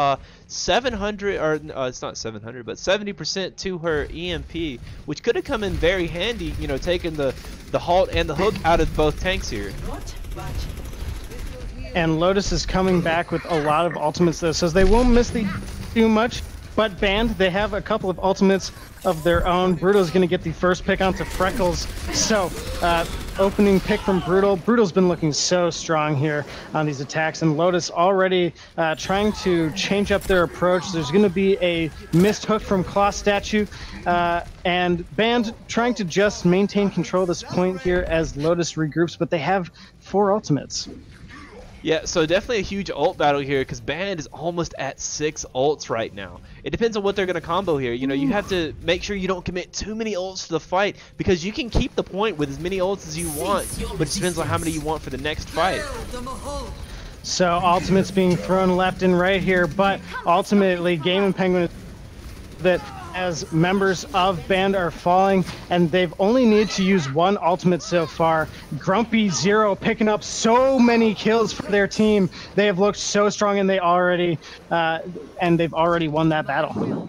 700, or it's not 700, but 70% to her EMP, which could have come in very handy, you know, taking the halt and the hook out of both tanks here. And Lotus is coming back with a lot of ultimates though, so they won't miss the too much. But Band, they have a couple of ultimates of their own. Brutal's going to get the first pick onto Freckles. So, opening pick from Brutal. Brutal's been looking so strong here on these attacks. And Lotus already trying to change up their approach. There's going to be a missed hook from Claw Statue. And Band trying to just maintain control of this point here as Lotus regroups. But they have 4 ultimates. Yeah, so definitely a huge ult battle here because Band is almost at 6 ults right now. It depends on what they're going to combo here. You know, you have to make sure you don't commit too many ults to the fight because you can keep the point with as many ults as you want, but it depends on how many you want for the next fight. So ultimates being thrown left and right here, but ultimately Game and Penguin that as members of Band are falling, and they've only needed to use 1 ultimate so far. Grumpy Zero picking up so many kills for their team. They have looked so strong, and they've already won that battle.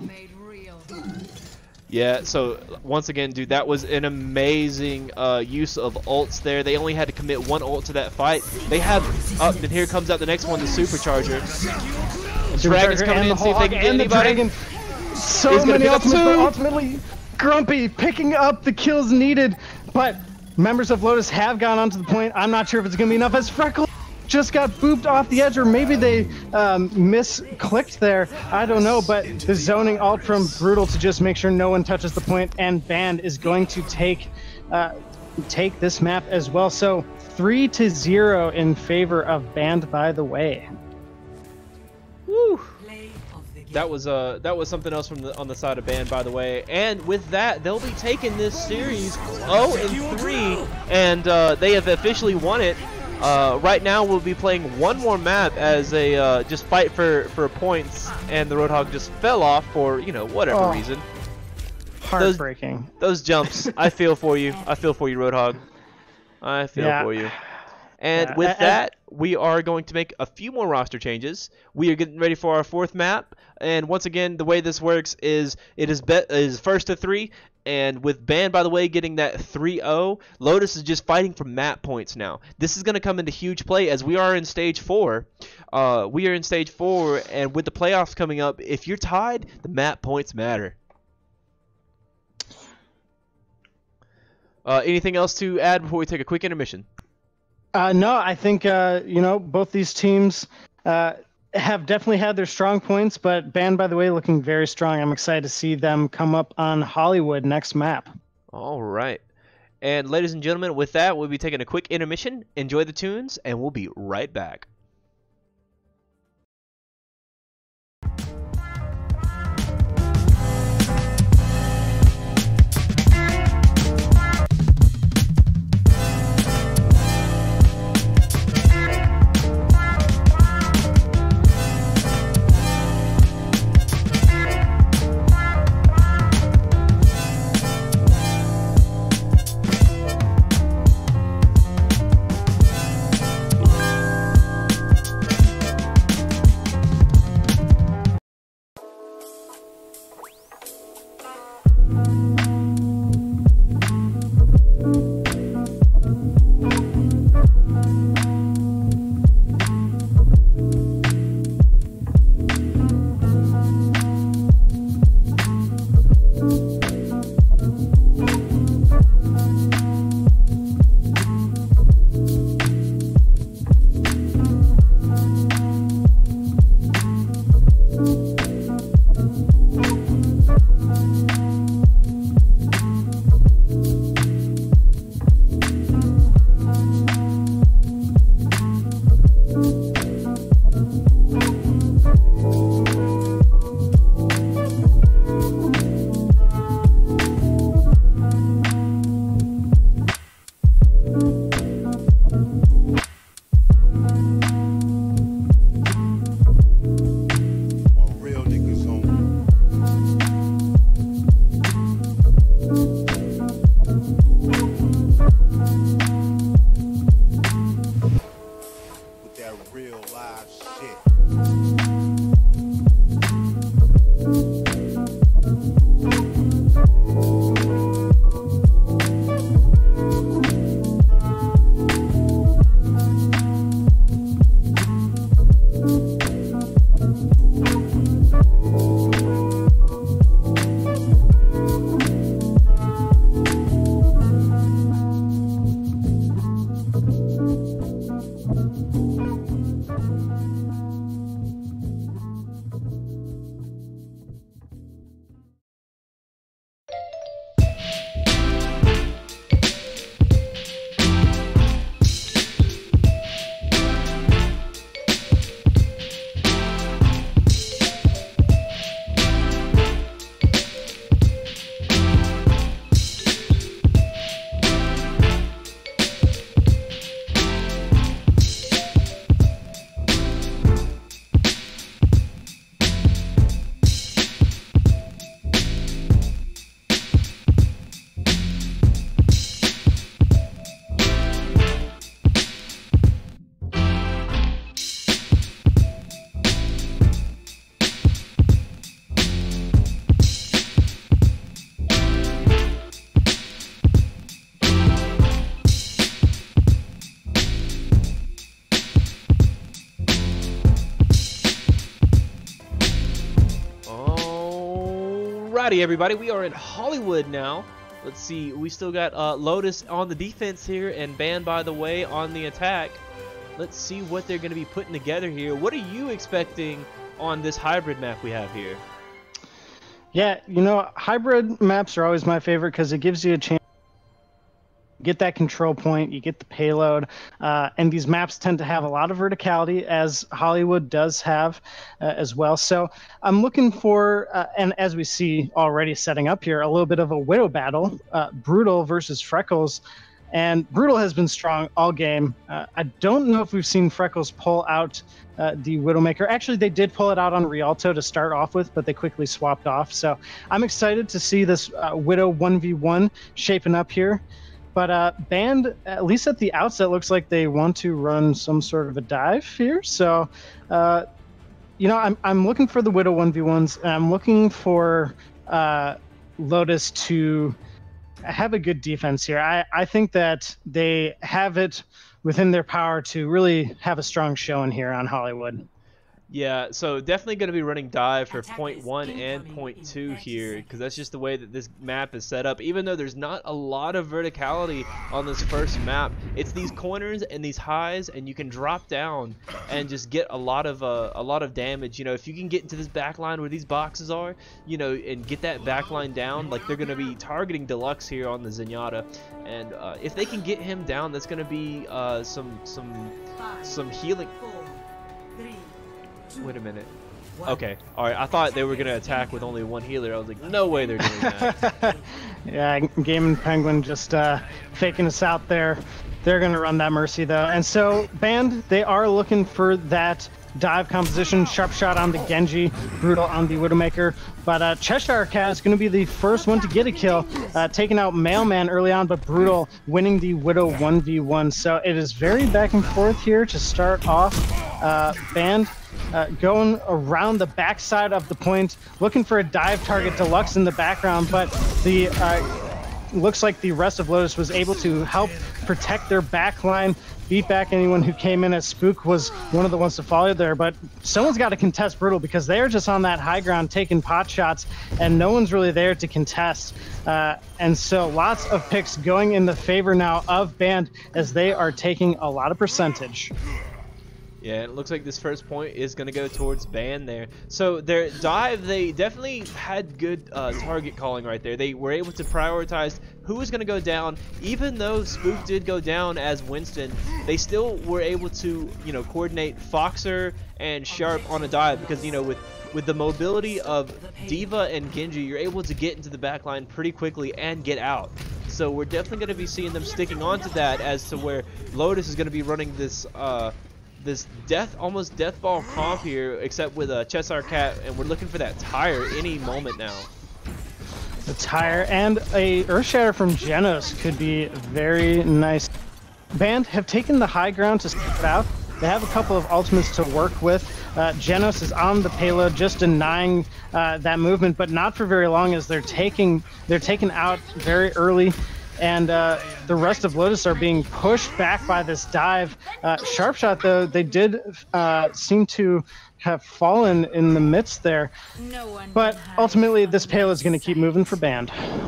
Yeah, so once again, dude, that was an amazing use of ults there. They only had to commit 1 ult to that fight. They have up, and here comes out the next one, the Supercharger. Dragon's coming in, see if they can get anybody. So many ultimates, but ultimately Grumpy picking up the kills needed. But members of Lotus have gone onto the point. I'm not sure if it's going to be enough as Freckles just got booped off the edge, or maybe they misclicked there. I don't know, but the zoning ult from Brutal to just make sure no one touches the point, and Band is going to take this map as well. So 3-0 in favor of Band, by the way. Woo! That was something else from on the side of Band, by the way. And with that, they'll be taking this series 0-3, and they have officially won it. Right now, we'll be playing one more map as a just fight for points, and the Roadhog just fell off for whatever reason. Heartbreaking. Those jumps, I feel for you. I feel for you, Roadhog. I feel for you. And with that, we are going to make a few more roster changes. We are getting ready for our 4th map. And once again, the way this works is it is first to 3. And with Band, by the way, getting that 3-0, Lotus is just fighting for map points now. This is going to come into huge play as we are in Stage 4. We are in Stage 4, and with the playoffs coming up, if you're tied, the map points matter. Anything else to add before we take a quick intermission? No, I think both these teams have definitely had their strong points, but Band, by the way, looking very strong. I'm excited to see them come up on Hollywood next map. All right. And ladies and gentlemen, with that, we'll be taking a quick intermission. Enjoy the tunes, and we'll be right back. Alrighty, everybody, we are in Hollywood now. Let's see, we still got Lotus on the defense here and Band, by the way, on the attack. Let's see what they're going to be putting together here. What are you expecting on this hybrid map we have here? Yeah, you know, hybrid maps are always my favorite because it gives you a chance to get that control point, you get the payload, and these maps tend to have a lot of verticality, as Hollywood does have as well. So I'm looking for, and as we see already setting up here, a little bit of a Widow battle, Brutal versus Freckles. And Brutal has been strong all game. I don't know if we've seen Freckles pull out the Widowmaker. Actually, they did pull it out on Rialto to start off with, but they quickly swapped off. So I'm excited to see this Widow 1v1 shaping up here. But Band, at least at the outset, looks like they want to run some sort of a dive here. So, you know, I'm looking for the Widow 1v1s, and I'm looking for Lotus to have a good defense here. I think that they have it within their power to really have a strong showing here on Hollywood. Yeah, so definitely going to be running dive for point 1 and point 2 here, because that's just the way that this map is set up. Even though there's not a lot of verticality on this first map, it's these corners and these highs, and you can drop down and just get a lot of damage. You know, if you can get into this back line where these boxes are, you know, and get that back line down, like they're going to be targeting Deluxe here on the Zenyatta, and if they can get him down, that's going to be some healing. Wait a minute. Okay. Alright, I thought they were going to attack with only one healer. I was like, no way they're doing that. Yeah, Game and Penguin just faking us out there. They're going to run that Mercy, though. And so, Band, they are looking for that dive composition. Sharp shot on the Genji, brutal on the Widowmaker. But Cheshire Cat is going to be the first one to get a kill, taking out Mailman early on, but brutal, winning the Widow 1v1. So it is very back and forth here to start off. Band going around the backside of the point, looking for a dive target. Deluxe in the background, but the looks like the rest of Lotus was able to help protect their back line, beat back anyone who came in, as Spook was one of the ones to follow there. But someone's got to contest Brutal, because they're just on that high ground taking pot shots, and no one's really there to contest. And so lots of picks going in the favor now of Band, as they are taking a lot of percentage. Yeah, it looks like this first point is going to go towards Band there. So their dive, they definitely had good target calling right there. They were able to prioritize who was going to go down. Even though Spook did go down as Winston, they still were able to, you know, coordinate Foxer and Sharp on a dive, because, you know, with the mobility of Diva and Genji, you're able to get into the backline pretty quickly and get out. So we're definitely going to be seeing them sticking on to that, as to where Lotus is going to be running this this almost death ball comp here, except with a Cheshire Cat, and we're looking for that tire any moment now. The tire and a Earthshatter from Genos could be very nice. Band have taken the high ground to start out. They have a couple of ultimates to work with. Genos is on the payload, just denying that movement, but not for very long, as they're taken out very early. And the rest of Lotus are being pushed back by this dive. Sharpshot, though, they did seem to have fallen in the midst there. But ultimately, this payload is going to keep moving for Band.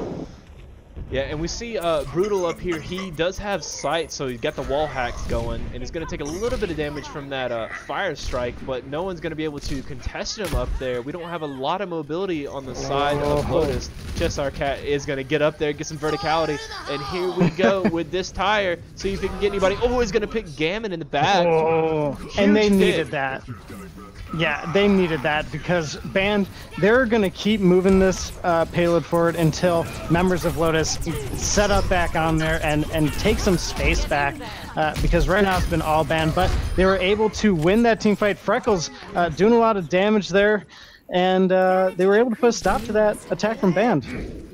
Yeah, and we see Brutal up here. He does have sight, so he's got the wall hacks going, and he's going to take a little bit of damage from that fire strike, but no one's going to be able to contest him up there. We don't have a lot of mobility on the side of Lotus. Cheshire Cat is going to get up there, get some verticality, and here we go with this tire. See if he can get anybody. Oh, he's going to pick Gammon in the back. Oh, and they needed that. Yeah, they needed that, because Band, they're going to keep moving this payload forward until members of Lotus set up back on there and take some space back, because right now it's been all Band. But they were able to win that team fight. Freckles doing a lot of damage there, and they were able to put a stop to that attack from Band.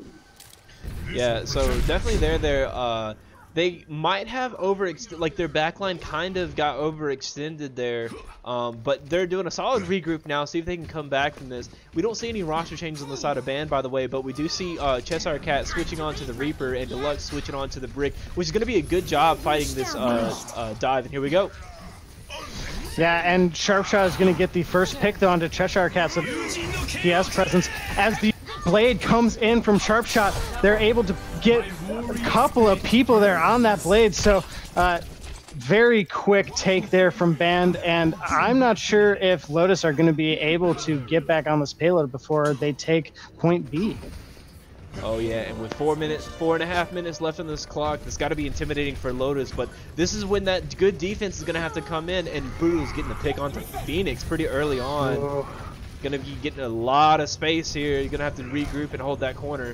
Yeah, so definitely there. They might have overextended, like their backline kind of got overextended there, but they're doing a solid regroup now, see if they can come back from this. We don't see any roster changes on the side of Band, by the way, but we do see Cheshire Cat switching on to the Reaper and Deluxe switching on to the Brick, which is going to be a good job fighting this dive, and here we go. Yeah, and Sharpshot is going to get the first pick, though, onto Cheshire Cat's PS presence. As the blade comes in from Sharpshot, they're able to get a couple of people there on that blade. So very quick take there from Band, and I'm not sure if Lotus are going to be able to get back on this payload before they take point B. Oh yeah, and with 4.5 minutes left on this clock, it's got to be intimidating for Lotus, but this is when that good defense is going to have to come in, and Brutal's getting the pick onto Phoenix pretty early on. Whoa. Going to be getting a lot of space here. You're going to have to regroup and hold that corner.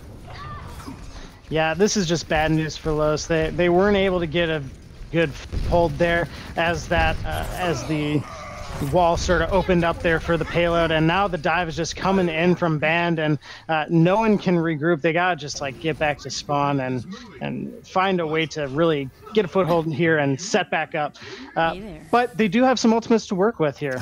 Yeah, this is just bad news for Lotus. They weren't able to get a good hold there as the wall sort of opened up there for the payload, and now the dive is just coming in from Band, and no one can regroup. They gotta just like get back to spawn and find a way to really get a foothold here and set back up. But they do have some ultimates to work with here.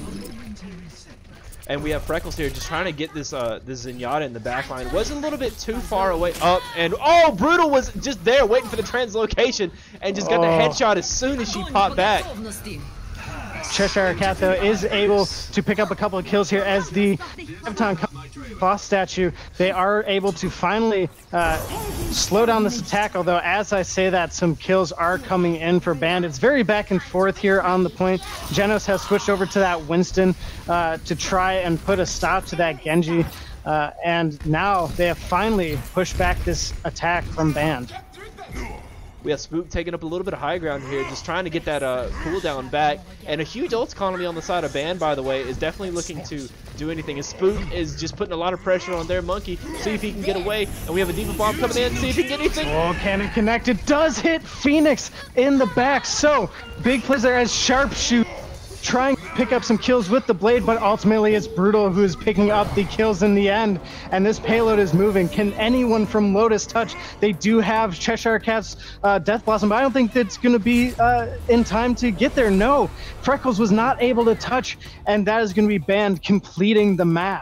And we have Freckles here just trying to get this this Zenyatta in the back line. Was a little bit too far away up, and oh, Brutal was just there waiting for the translocation and just got the headshot as soon as she popped back. Cheshire Cat, though, is able to pick up a couple of kills here as the boss statue. They are able to finally slow down this attack, although as I say that, some kills are coming in for Band. It's very back and forth here on the point. Genos has switched over to that Winston to try and put a stop to that Genji, and now they have finally pushed back this attack from Band. We have Spook taking up a little bit of high ground here, just trying to get that cooldown back. And a huge ult economy on the side of Band, by the way, is definitely looking to do anything. And Spook is just putting a lot of pressure on their monkey, see if he can get away. And we have a Diva Bomb coming in, see if he can get anything. Oh, cannon connected, does hit Phoenix in the back. So, big plays there as Sharpshoot trying to pick up some kills with the blade, but ultimately it's Brutal who is picking up the kills in the end, and this payload is moving. Can anyone from Lotus touch? They do have Cheshire Cat's Death Blossom, but I don't think that's going to be in time to get there. No, Freckles was not able to touch, and that is going to be Band completing the map.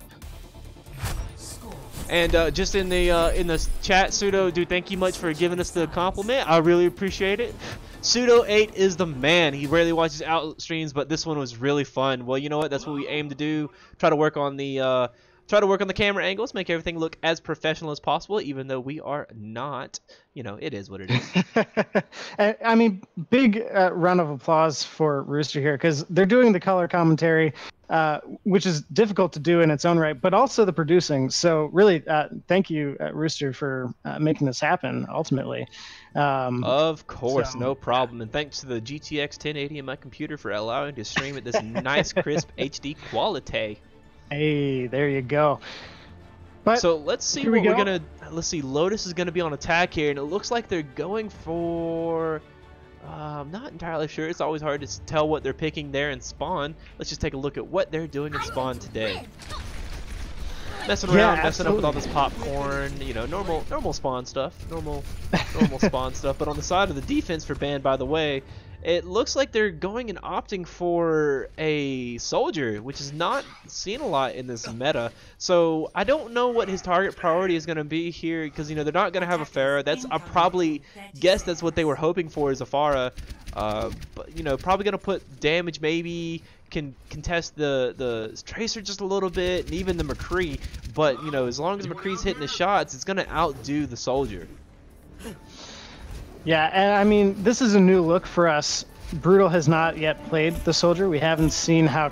And just in the chat, Pseudo, dude, thank you much for giving us the compliment. I really appreciate it. Pseudo8 is the man. He rarely watches out streams, but this one was really fun. Well, you know what? That's what we aim to do. Try to work on the camera angles, make everything look as professional as possible, even though we are not. You know, it is what it is. I mean, big round of applause for Rooster here, because they're doing the color commentary, which is difficult to do in its own right, but also the producing. So really, thank you, Rooster, for making this happen, ultimately. Of course, no problem. And thanks to the GTX 1080 in my computer for allowing to stream at this nice, crisp HD quality. Hey, there you go. But so let's see what we're gonna. Let's see. Lotus is gonna be on attack here, and it looks like they're going for. I'm not entirely sure. It's always hard to tell what they're picking there in spawn. Let's just take a look at what they're doing in spawn today. Messing around, messing up with all this popcorn, you know, normal spawn stuff, normal spawn stuff. But on the side of the defense for Band, by the way, it looks like they're going and opting for a soldier, which is not seen a lot in this meta. So I don't know what his target priority is going to be here, because you know they're not going to have a Pharah. I probably guess that's what they were hoping for, is a Pharah. But you know, probably going to put damage, maybe can contest the Tracer just a little bit, and even the McCree. But you know, as long as McCree's hitting the shots, it's going to outdo the soldier. Yeah, and I mean, this is a new look for us. Brutal has not yet played the soldier. We haven't seen how.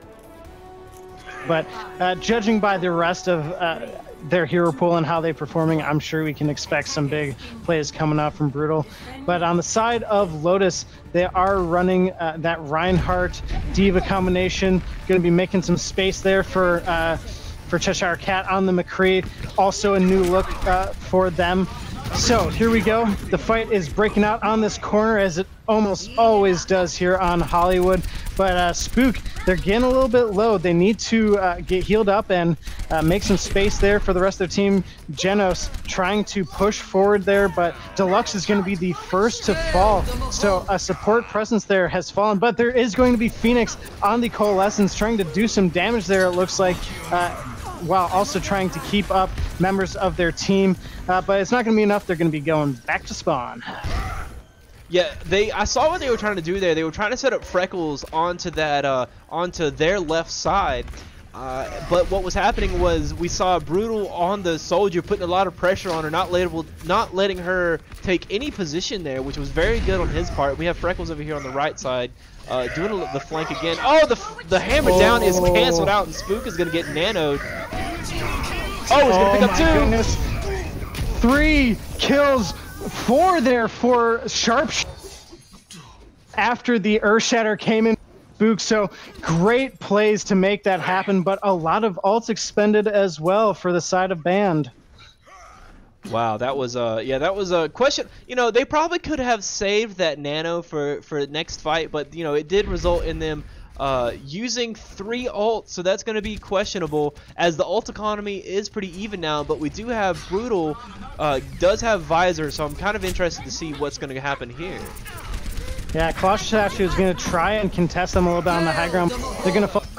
But judging by the rest of their hero pool and how they're performing, I'm sure we can expect some big plays coming out from Brutal. But on the side of Lotus, they are running that Reinhardt Diva combination. Going to be making some space there for Cheshire Cat on the McCree. Also a new look for them. So here we go. The fight is breaking out on this corner, as it almost always does here on Hollywood. But Spook, they're getting a little bit low. They need to get healed up and make some space there for the rest of their team. Genos trying to push forward there, but Deluxe is going to be the first to fall. So a support presence there has fallen, but there is going to be Phoenix on the Coalescence trying to do some damage there, it looks like, while also trying to keep up members of their team. But it's not going to be enough. They're going to be going back to spawn. Yeah, I saw what they were trying to do there. They were trying to set up Freckles onto that onto their left side. But what was happening was we saw Brutal on the soldier, putting a lot of pressure on her, not letting her take any position there, which was very good on his part. We have Freckles over here on the right side, doing the flank again. Oh, the hammer down is canceled out, and Spook is going to get nanoed. Oh, he's going to pick up 2. Goodness. 3 kills, 4 there for Sharp after the Earthshatter came in. Spook, so great plays to make that happen, but a lot of ults expended as well for the side of Band. Wow, that was a question. You know, they probably could have saved that nano for next fight, but you know, it did result in them using 3 ults, so that's going to be questionable, as the ult economy is pretty even now. But we do have Brutal does have Visor, so I'm kind of interested to see what's going to happen here. Yeah, Clash Statue is going to try and contest them a little bit on the high ground. They're going to fall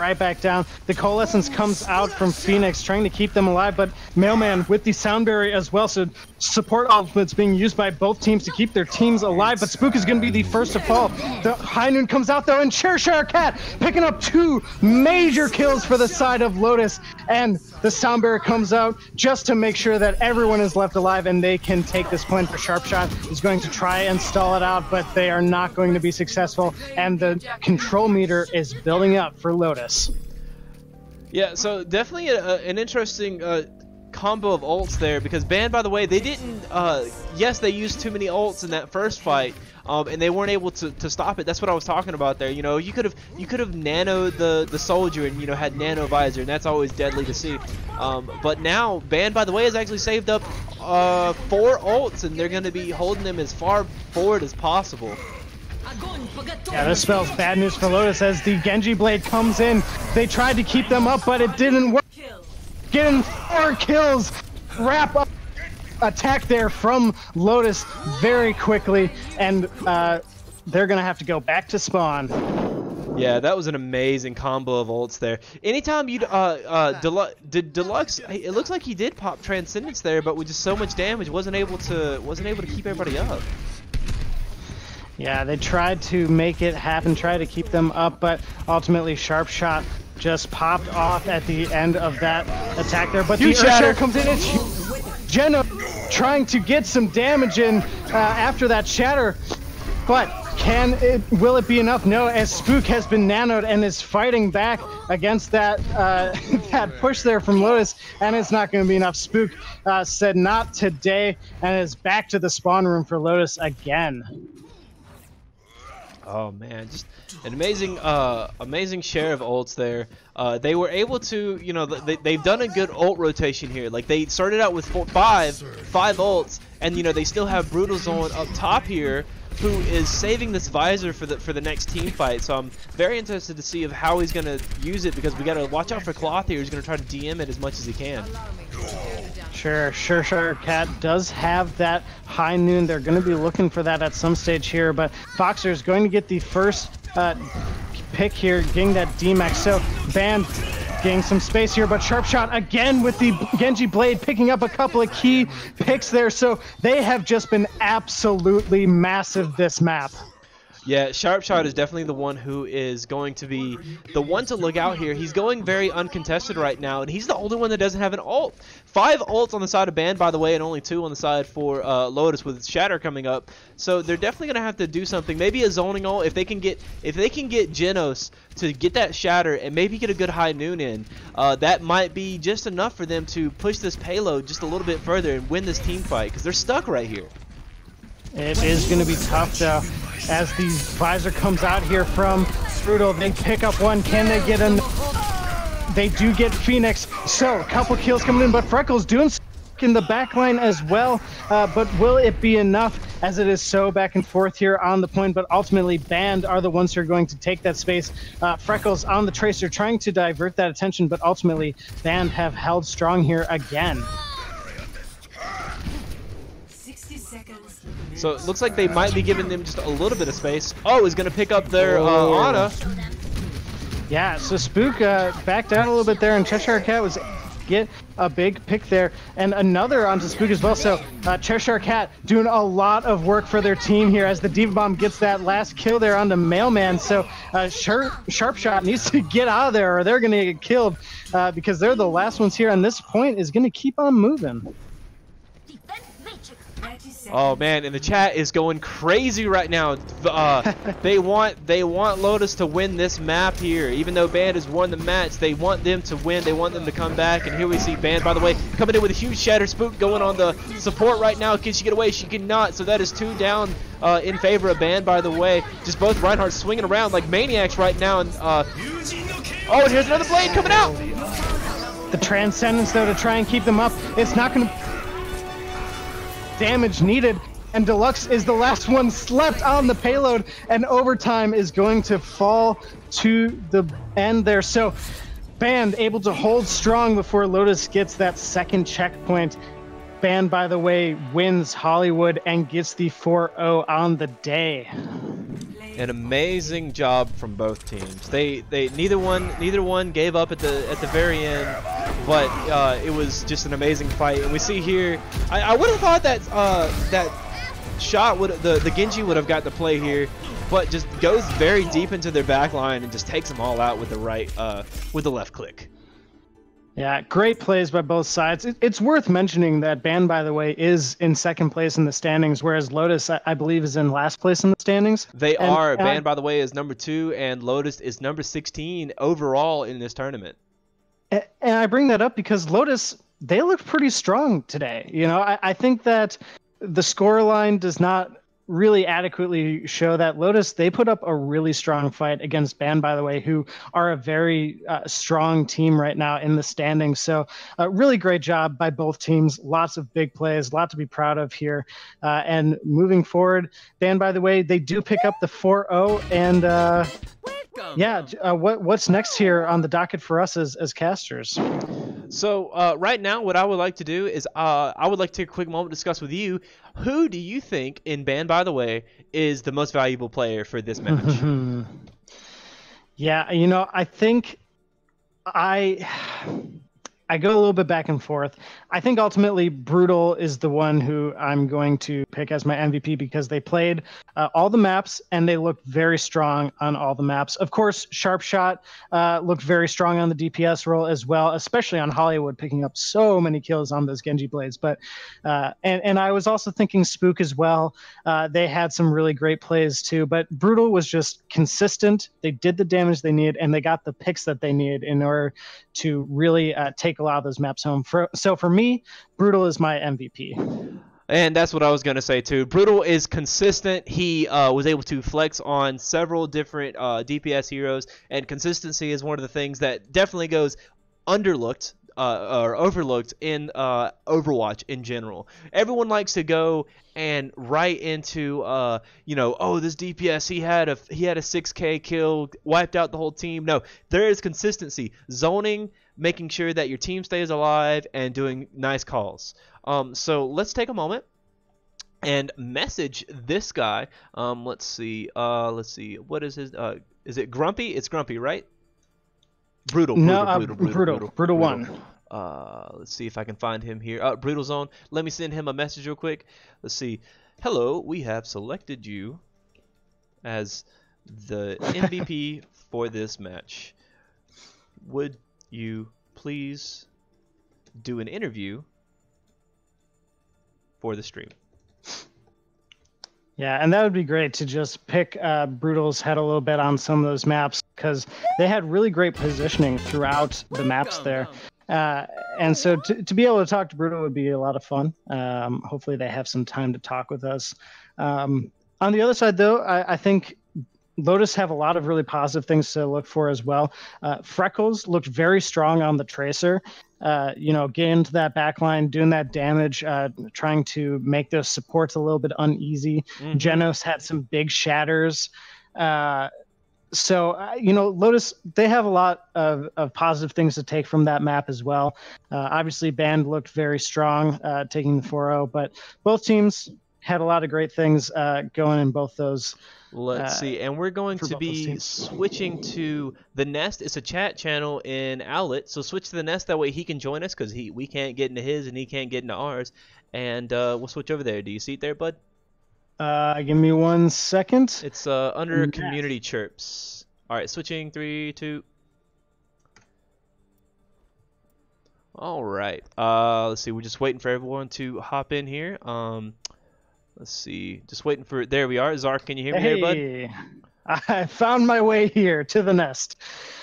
right back down. The Coalescence comes out from Phoenix, trying to keep them alive, but Mailman with the sound barrier as well, so support ultimates being used by both teams to keep their teams alive, but Spook is going to be the first to fall. The High Noon comes out though, and Cheshire Cat picking up 2 major kills for the side of Lotus, and the sound barrier comes out just to make sure that everyone is left alive and they can take this point. For Sharpshot is going to try and stall it out, but they are not going to be successful, and the control meter is building up for Lotus. Yeah, so definitely an interesting combo of ults there, because Band, by the way, they didn't yes, they used too many ults in that first fight, and they weren't able to stop it. That's what I was talking about there. You know, you could have nanoed the soldier and, you know, had nano visor, and that's always deadly to see. But now Band, by the way, has actually saved up 4 ults, and they're going to be holding them as far forward as possible. Yeah, this spells bad news for Lotus as the Genji Blade comes in. They tried to keep them up, but it didn't work. Getting 4 kills. Wrap up attack there from Lotus very quickly, and they're going to have to go back to spawn. Yeah, that was an amazing combo of ults there. Anytime you Deluxe, it looks like he did pop Transcendence there, but with just so much damage, wasn't able to keep everybody up. Yeah, they tried to make it happen, try to keep them up, but ultimately Sharpshot just popped off at the end of that attack there. But the Earthshare comes in. It's Jenna trying to get some damage in after that shatter, but will it be enough? No, as Spook has been nanoed and is fighting back against that that push there from Lotus, and it's not going to be enough. Spook said not today, and is back to the spawn room for Lotus again. Oh man, just an amazing amazing share of ults there. They were able to, you know, they've done a good ult rotation here. Like, they started out with five ults, and, you know, they still have Brutal Zone up top here, who is saving this visor for the next team fight. So I'm very interested to see of how he's gonna use it, because we gotta watch out for Cloth here. He's gonna try to DM it as much as he can. Sure. Cat does have that High Noon. They're going to be looking for that at some stage here, but Foxer is going to get the first pick here, getting that D-Max. So Band getting some space here, but Sharpshot again with the Genji Blade, picking up a couple of key picks there. So they have just been absolutely massive this map. Yeah, Sharpshot is definitely the one who is going to be the one to look out here. He's going very uncontested right now, and he's the only one that doesn't have an ult. 5 ults on the side of Band, by the way, and only 2 on the side for Lotus with Shatter coming up. So they're definitely going to have to do something. Maybe a zoning ult if they can get Genos to get that Shatter and maybe get a good High Noon in. That might be just enough for them to push this payload just a little bit further and win this team fight, because they're stuck right here. It is going to be tough, though, as the visor comes out here from Brutal. They pick up one. Can they get an... They do get Phoenix. So, a couple kills coming in, but Freckles doing in the back line as well. But will it be enough, as it is so back and forth here on the point? But ultimately, Band are the ones who are going to take that space. Freckles on the Tracer trying to divert that attention, but ultimately, Band have held strong here again. So it looks like they might be giving them just a little bit of space. Oh, he's going to pick up their Ana. Yeah, so Spook backed out a little bit there, and Cheshire Cat was get a big pick there. And another onto Spook as well. So Cheshire Cat doing a lot of work for their team here as the Diva Bomb gets that last kill there on the Mailman. So Sharpshot needs to get out of there or they're going to get killed because they're the last ones here. And this point is going to keep on moving. Oh man, and the chat is going crazy right now. They want Lotus to win this map here. Even though Band has won the match, they want them to win. They want them to come back. And here we see Band, by the way, coming in with a huge Shatter. Spook going on the support right now. Can she get away? She cannot. So that is 2 down in favor of Band, by the way. Just both Reinhardt swinging around like maniacs right now. And oh, and here's another blade coming out. The Transcendence, though, to try and keep them up. It's not going to... damage needed, and Deluxe is the last one left on the payload, and overtime is going to fall to the end there. So Band able to hold strong before Lotus gets that second checkpoint. Band, by the way, wins Hollywood and gets the 4-0 on the day. An amazing job from both teams. They neither one gave up at the very end, but it was just an amazing fight. And we see here, I would have thought that that shot the Genji would have got the play here, but just goes very deep into their back line and just takes them all out with the left click. Yeah, great plays by both sides. It's worth mentioning that Band, by the way, is in second place in the standings, whereas Lotus, I believe, is in last place in the standings. Band, by the way, is number 2, and Lotus is number 16 overall in this tournament. And I bring that up because Lotus, they looked pretty strong today. You know, I think that the scoreline does not really adequately show that. Lotus, they put up a really strong fight against Band, by the way, who are a very strong team right now in the standings. So really great job by both teams. Lots of big plays, a lot to be proud of here. And moving forward, Band, by the way, they do pick up the 4-0. And what's next here on the docket for us as casters? So right now, what I would like to do is I would like to take a quick moment to discuss with you, who do you think in Band, by the way, is the most valuable player for this match? Yeah, you know, I think I go a little bit back and forth. I think ultimately Brutal is the one who I'm going to pick as my MVP because they played all the maps and they looked very strong on all the maps. Of course, Sharp Shot looked very strong on the DPS role as well, especially on Hollywood, picking up so many kills on those Genji blades. But and I was also thinking Spook as well. They had some really great plays too. But Brutal was just consistent. They did the damage they needed and they got the picks that they needed in order to really take a lot of those maps home. So for me, Brutal is my MVP. And that's what I was going to say too. Brutal is consistent. He was able to flex on several different DPS heroes, and consistency is one of the things that definitely goes underlooked or overlooked in Overwatch in general. Everyone likes to go and right into oh, this DPS, he had a 6K kill, wiped out the whole team. No, there is consistency, zoning, making sure that your team stays alive, and doing nice calls. So let's take a moment and message this guy. Let's see. What is his? Is it Grumpy? It's Grumpy, right? Brutal 1. Let's see if I can find him here. Brutal Zone. Let me send him a message real quick. Let's see. Hello, we have selected you as the MVP for this match. Would you please do an interview for the stream? Yeah, and that would be great to just pick Brutal's head a little bit on some of those maps because they had really great positioning throughout the maps there. And so to be able to talk to Brutal would be a lot of fun. Hopefully they have some time to talk with us. On the other side, though, I think Lotus have a lot of really positive things to look for as well. Freckles looked very strong on the Tracer. Getting into that backline, doing that damage, trying to make those supports a little bit uneasy. Mm-hmm. Genos had some big shatters. Lotus, they have a lot of positive things to take from that map as well. Obviously, Band looked very strong taking the 4-0, but both teams had a lot of great things going in both those. Let's see, and we're going to be switching to the Nest. It's a chat channel in Owlet, so switch to the Nest. That way he can join us because we can't get into his and he can't get into ours. And we'll switch over there. Do you see it there, bud? Give me 1 second. It's under Community Chirps. All right, switching. 3, 2. All right. Let's see. We're just waiting for everyone to hop in here. Let's see. Just waiting for. There we are. Zark, can you hear me here, bud? I found my way here to the Nest.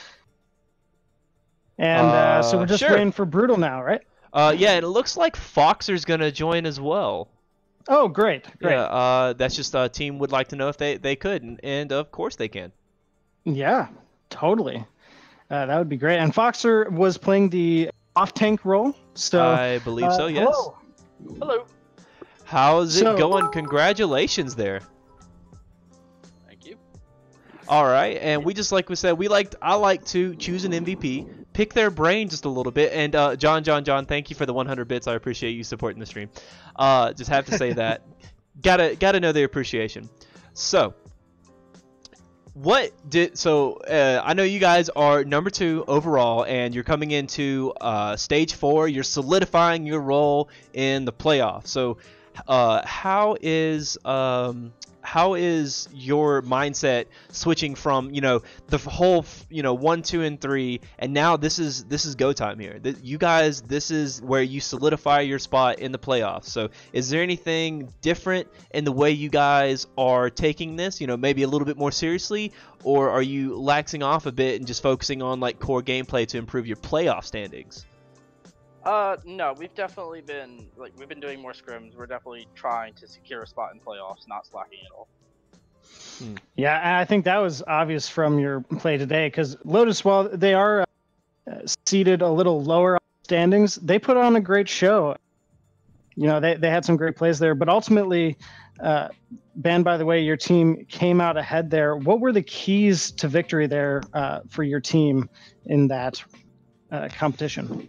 And so we're just waiting for Brutal now, right? Yeah, and it looks like Foxer's going to join as well. Oh, great. Yeah, that's just a team would like to know if they could, and of course they can. Yeah, totally. That would be great. And Foxer was playing the off-tank role. So I believe so, yes. Hello. How's it going? Congratulations there. Thank you. All right, and we just like we said, I like to choose an MVP, pick their brain just a little bit, and John, thank you for the 100 bits. I appreciate you supporting the stream. Just have to say that. Gotta know their appreciation. So, I know you guys are number 2 overall, and you're coming into stage 4. You're solidifying your role in the playoffs. So, how is your mindset switching from the whole 1, 2, and 3, and now this is go time here? You guys, this is where you solidify your spot in the playoffs. So is there anything different in the way you guys are taking this? Maybe a little bit more seriously, or are you laxing off a bit and just focusing on like core gameplay to improve your playoff standings? No, we've definitely been doing more scrims. We're definitely trying to secure a spot in playoffs, not slacking at all. Yeah, and I think that was obvious from your play today, because Lotus, while they are seated a little lower on standings, they put on a great show. They had some great plays there, but ultimately, Ben, by the way, your team came out ahead there. What were the keys to victory there for your team in that competition?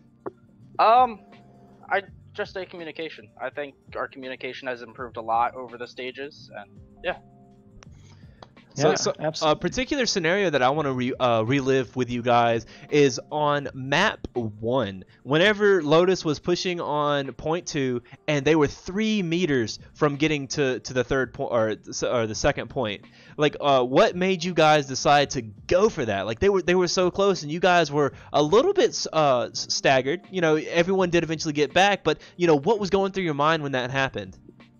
I just say communication. I think our communication has improved a lot over the stages, and yeah. So a particular scenario that I want to relive with you guys is on map 1. Whenever Lotus was pushing on point 2, and they were 3 meters from getting to the third point or the second point. Like, what made you guys decide to go for that? Like, they were so close, and you guys were a little bit staggered. Everyone did eventually get back, but what was going through your mind when that happened?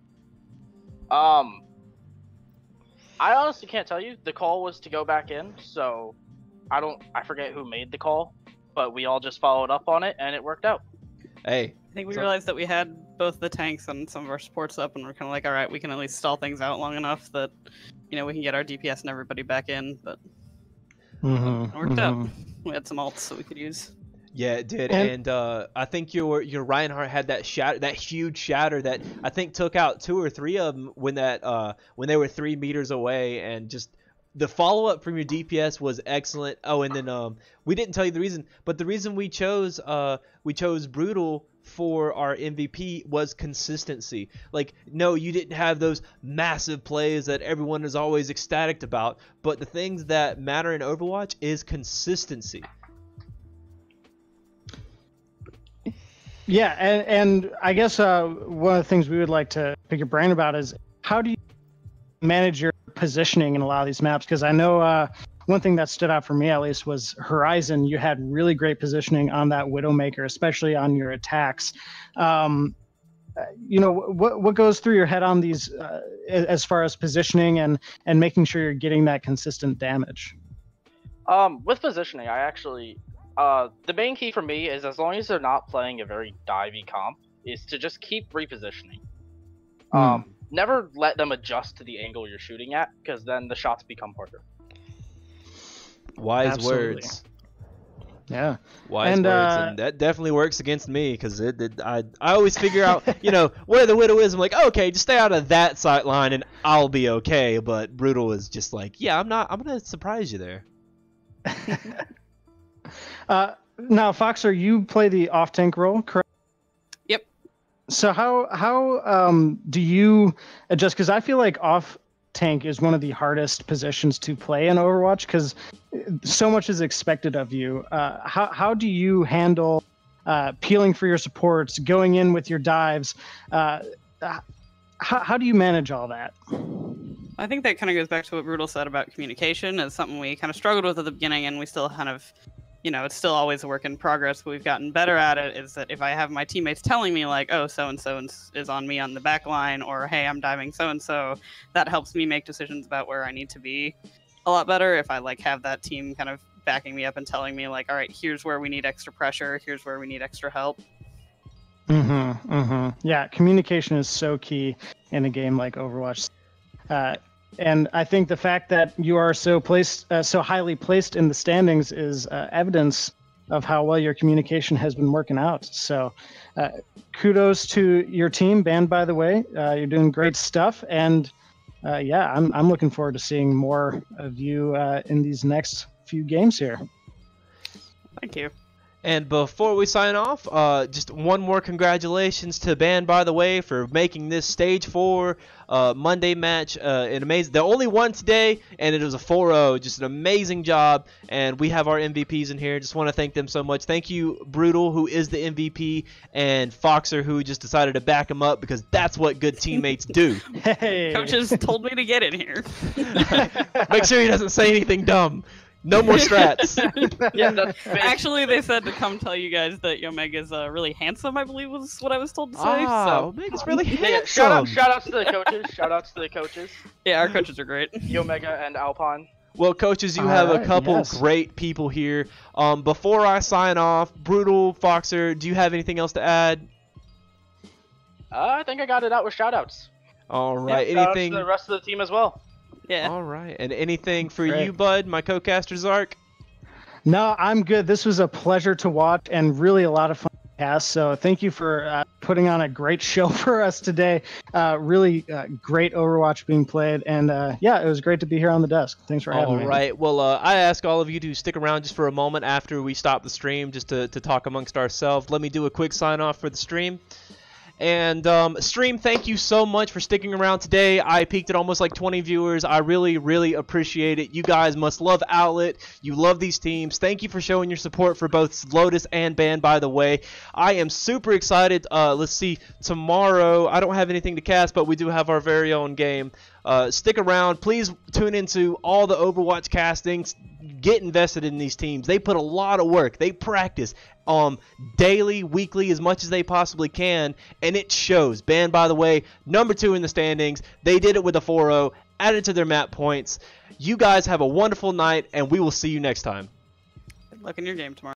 I honestly can't tell you. The call was to go back in, so I forget who made the call, but we all just followed up on it, and it worked out. Hey. I think we realized that we had both the tanks and some of our supports up, and we're kind of like, all right, we can at least stall things out long enough that, we can get our DPS and everybody back in, but it worked out. We had some ults that we could use. Yeah, it did, and I think your Reinhardt had that huge shatter that I think took out 2 or 3 of them when they were 3 meters away, and just the follow up from your DPS was excellent. Oh, and then we didn't tell you the reason, but the reason we chose Brutal for our MVP was consistency. Like, no, you didn't have those massive plays that everyone is always ecstatic about, but the things that matter in Overwatch is consistency. Yeah, and I guess one of the things we would like to pick your brain about is how do you manage your positioning in a lot of these maps? Because I know one thing that stood out for me, at least, was Horizon. You had really great positioning on that Widowmaker, especially on your attacks. What goes through your head on these as far as positioning and making sure you're getting that consistent damage? With positioning, I actually... the main key for me is, as long as they're not playing a very divey comp, is to just keep repositioning. Never let them adjust to the angle you're shooting at, because then the shots become harder. Wise words. Yeah. Wise words, and that definitely works against me, because I always figure out, where the Widow is. I'm like, okay, just stay out of that sight line and I'll be okay. But Brutal is just like, yeah, I'm gonna surprise you there. Now, Foxer, you play the off-tank role, correct? Yep. So how do you adjust? Because I feel like off-tank is one of the hardest positions to play in Overwatch, because so much is expected of you. How do you handle peeling for your supports, going in with your dives? How do you manage all that? I think that kind of goes back to what Brutal said about communication. It's something we kind of struggled with at the beginning, and we still kind of... it's still always a work in progress, but we've gotten better at it. Is that if I have my teammates telling me, like, oh, so-and-so is on me on the back line, or, hey, I'm diving so-and-so, that helps me make decisions about where I need to be a lot better. If I, have that team kind of backing me up and telling me, like, all right, here's where we need extra pressure, here's where we need extra help. Yeah, communication is so key in a game like Overwatch. And I think the fact that you are so highly placed in the standings is evidence of how well your communication has been working out. So kudos to your team, Band, by the way. You're doing great stuff. And I'm looking forward to seeing more of you in these next few games here. Thank you. And before we sign off, just one more congratulations to Band By The Way for making this Stage 4 Monday match an amazing. The only one today, and it was a 4-0. Just an amazing job. And we have our MVPs in here. Just want to thank them so much. Thank you, Brutal, who is the MVP, and Foxer, who just decided to back him up because that's what good teammates do. Hey. Coaches told me to get in here. Make sure he doesn't say anything dumb. No more strats. Yeah, that's fake. Actually, they said to come tell you guys that Yomega's really handsome, I believe was what I was told to say. Oh, So, Mega's really Yeah, handsome. shout outs to the coaches. Shout outs to the coaches. yeah, our coaches are great. Yomega and Alpine. Well, coaches, you have a Alright, couple yes. great people here. Before I sign off, Brutal, Foxer, do you have anything else to add? I think I got it out with shout outs. All right. Shout outs Anything? to the rest of the team as well. Yeah. All right. And anything for Great. you, Bud, my co-caster Zark? No, I'm good. This was a pleasure to watch and really a lot of fun to cast. So thank you for putting on a great show for us today. Really great Overwatch being played. And yeah, it was great to be here on the desk. Thanks for having All me. right. Well, I ask all of you to stick around just for a moment after we stop the stream just to talk amongst ourselves. Let me do a quick sign off for the stream. And stream, thank you so much for sticking around today. I peaked at almost like 20 viewers. I really, really appreciate it. You guys must love Owlet. You love these teams. Thank you for showing your support for both Lotus and Band By The Way. I am super excited. Let's see, tomorrow, I don't have anything to cast, but we do have our very own game. Stick around. Please tune into all the Overwatch castings. Get invested in these teams. They put a lot of work. They practice daily, weekly, as much as they possibly can, and it shows. Band By The Way, number 2 in the standings. They did it with a 4-0, added to their map points. You guys have a wonderful night, and we will see you next time. Good luck in your game tomorrow.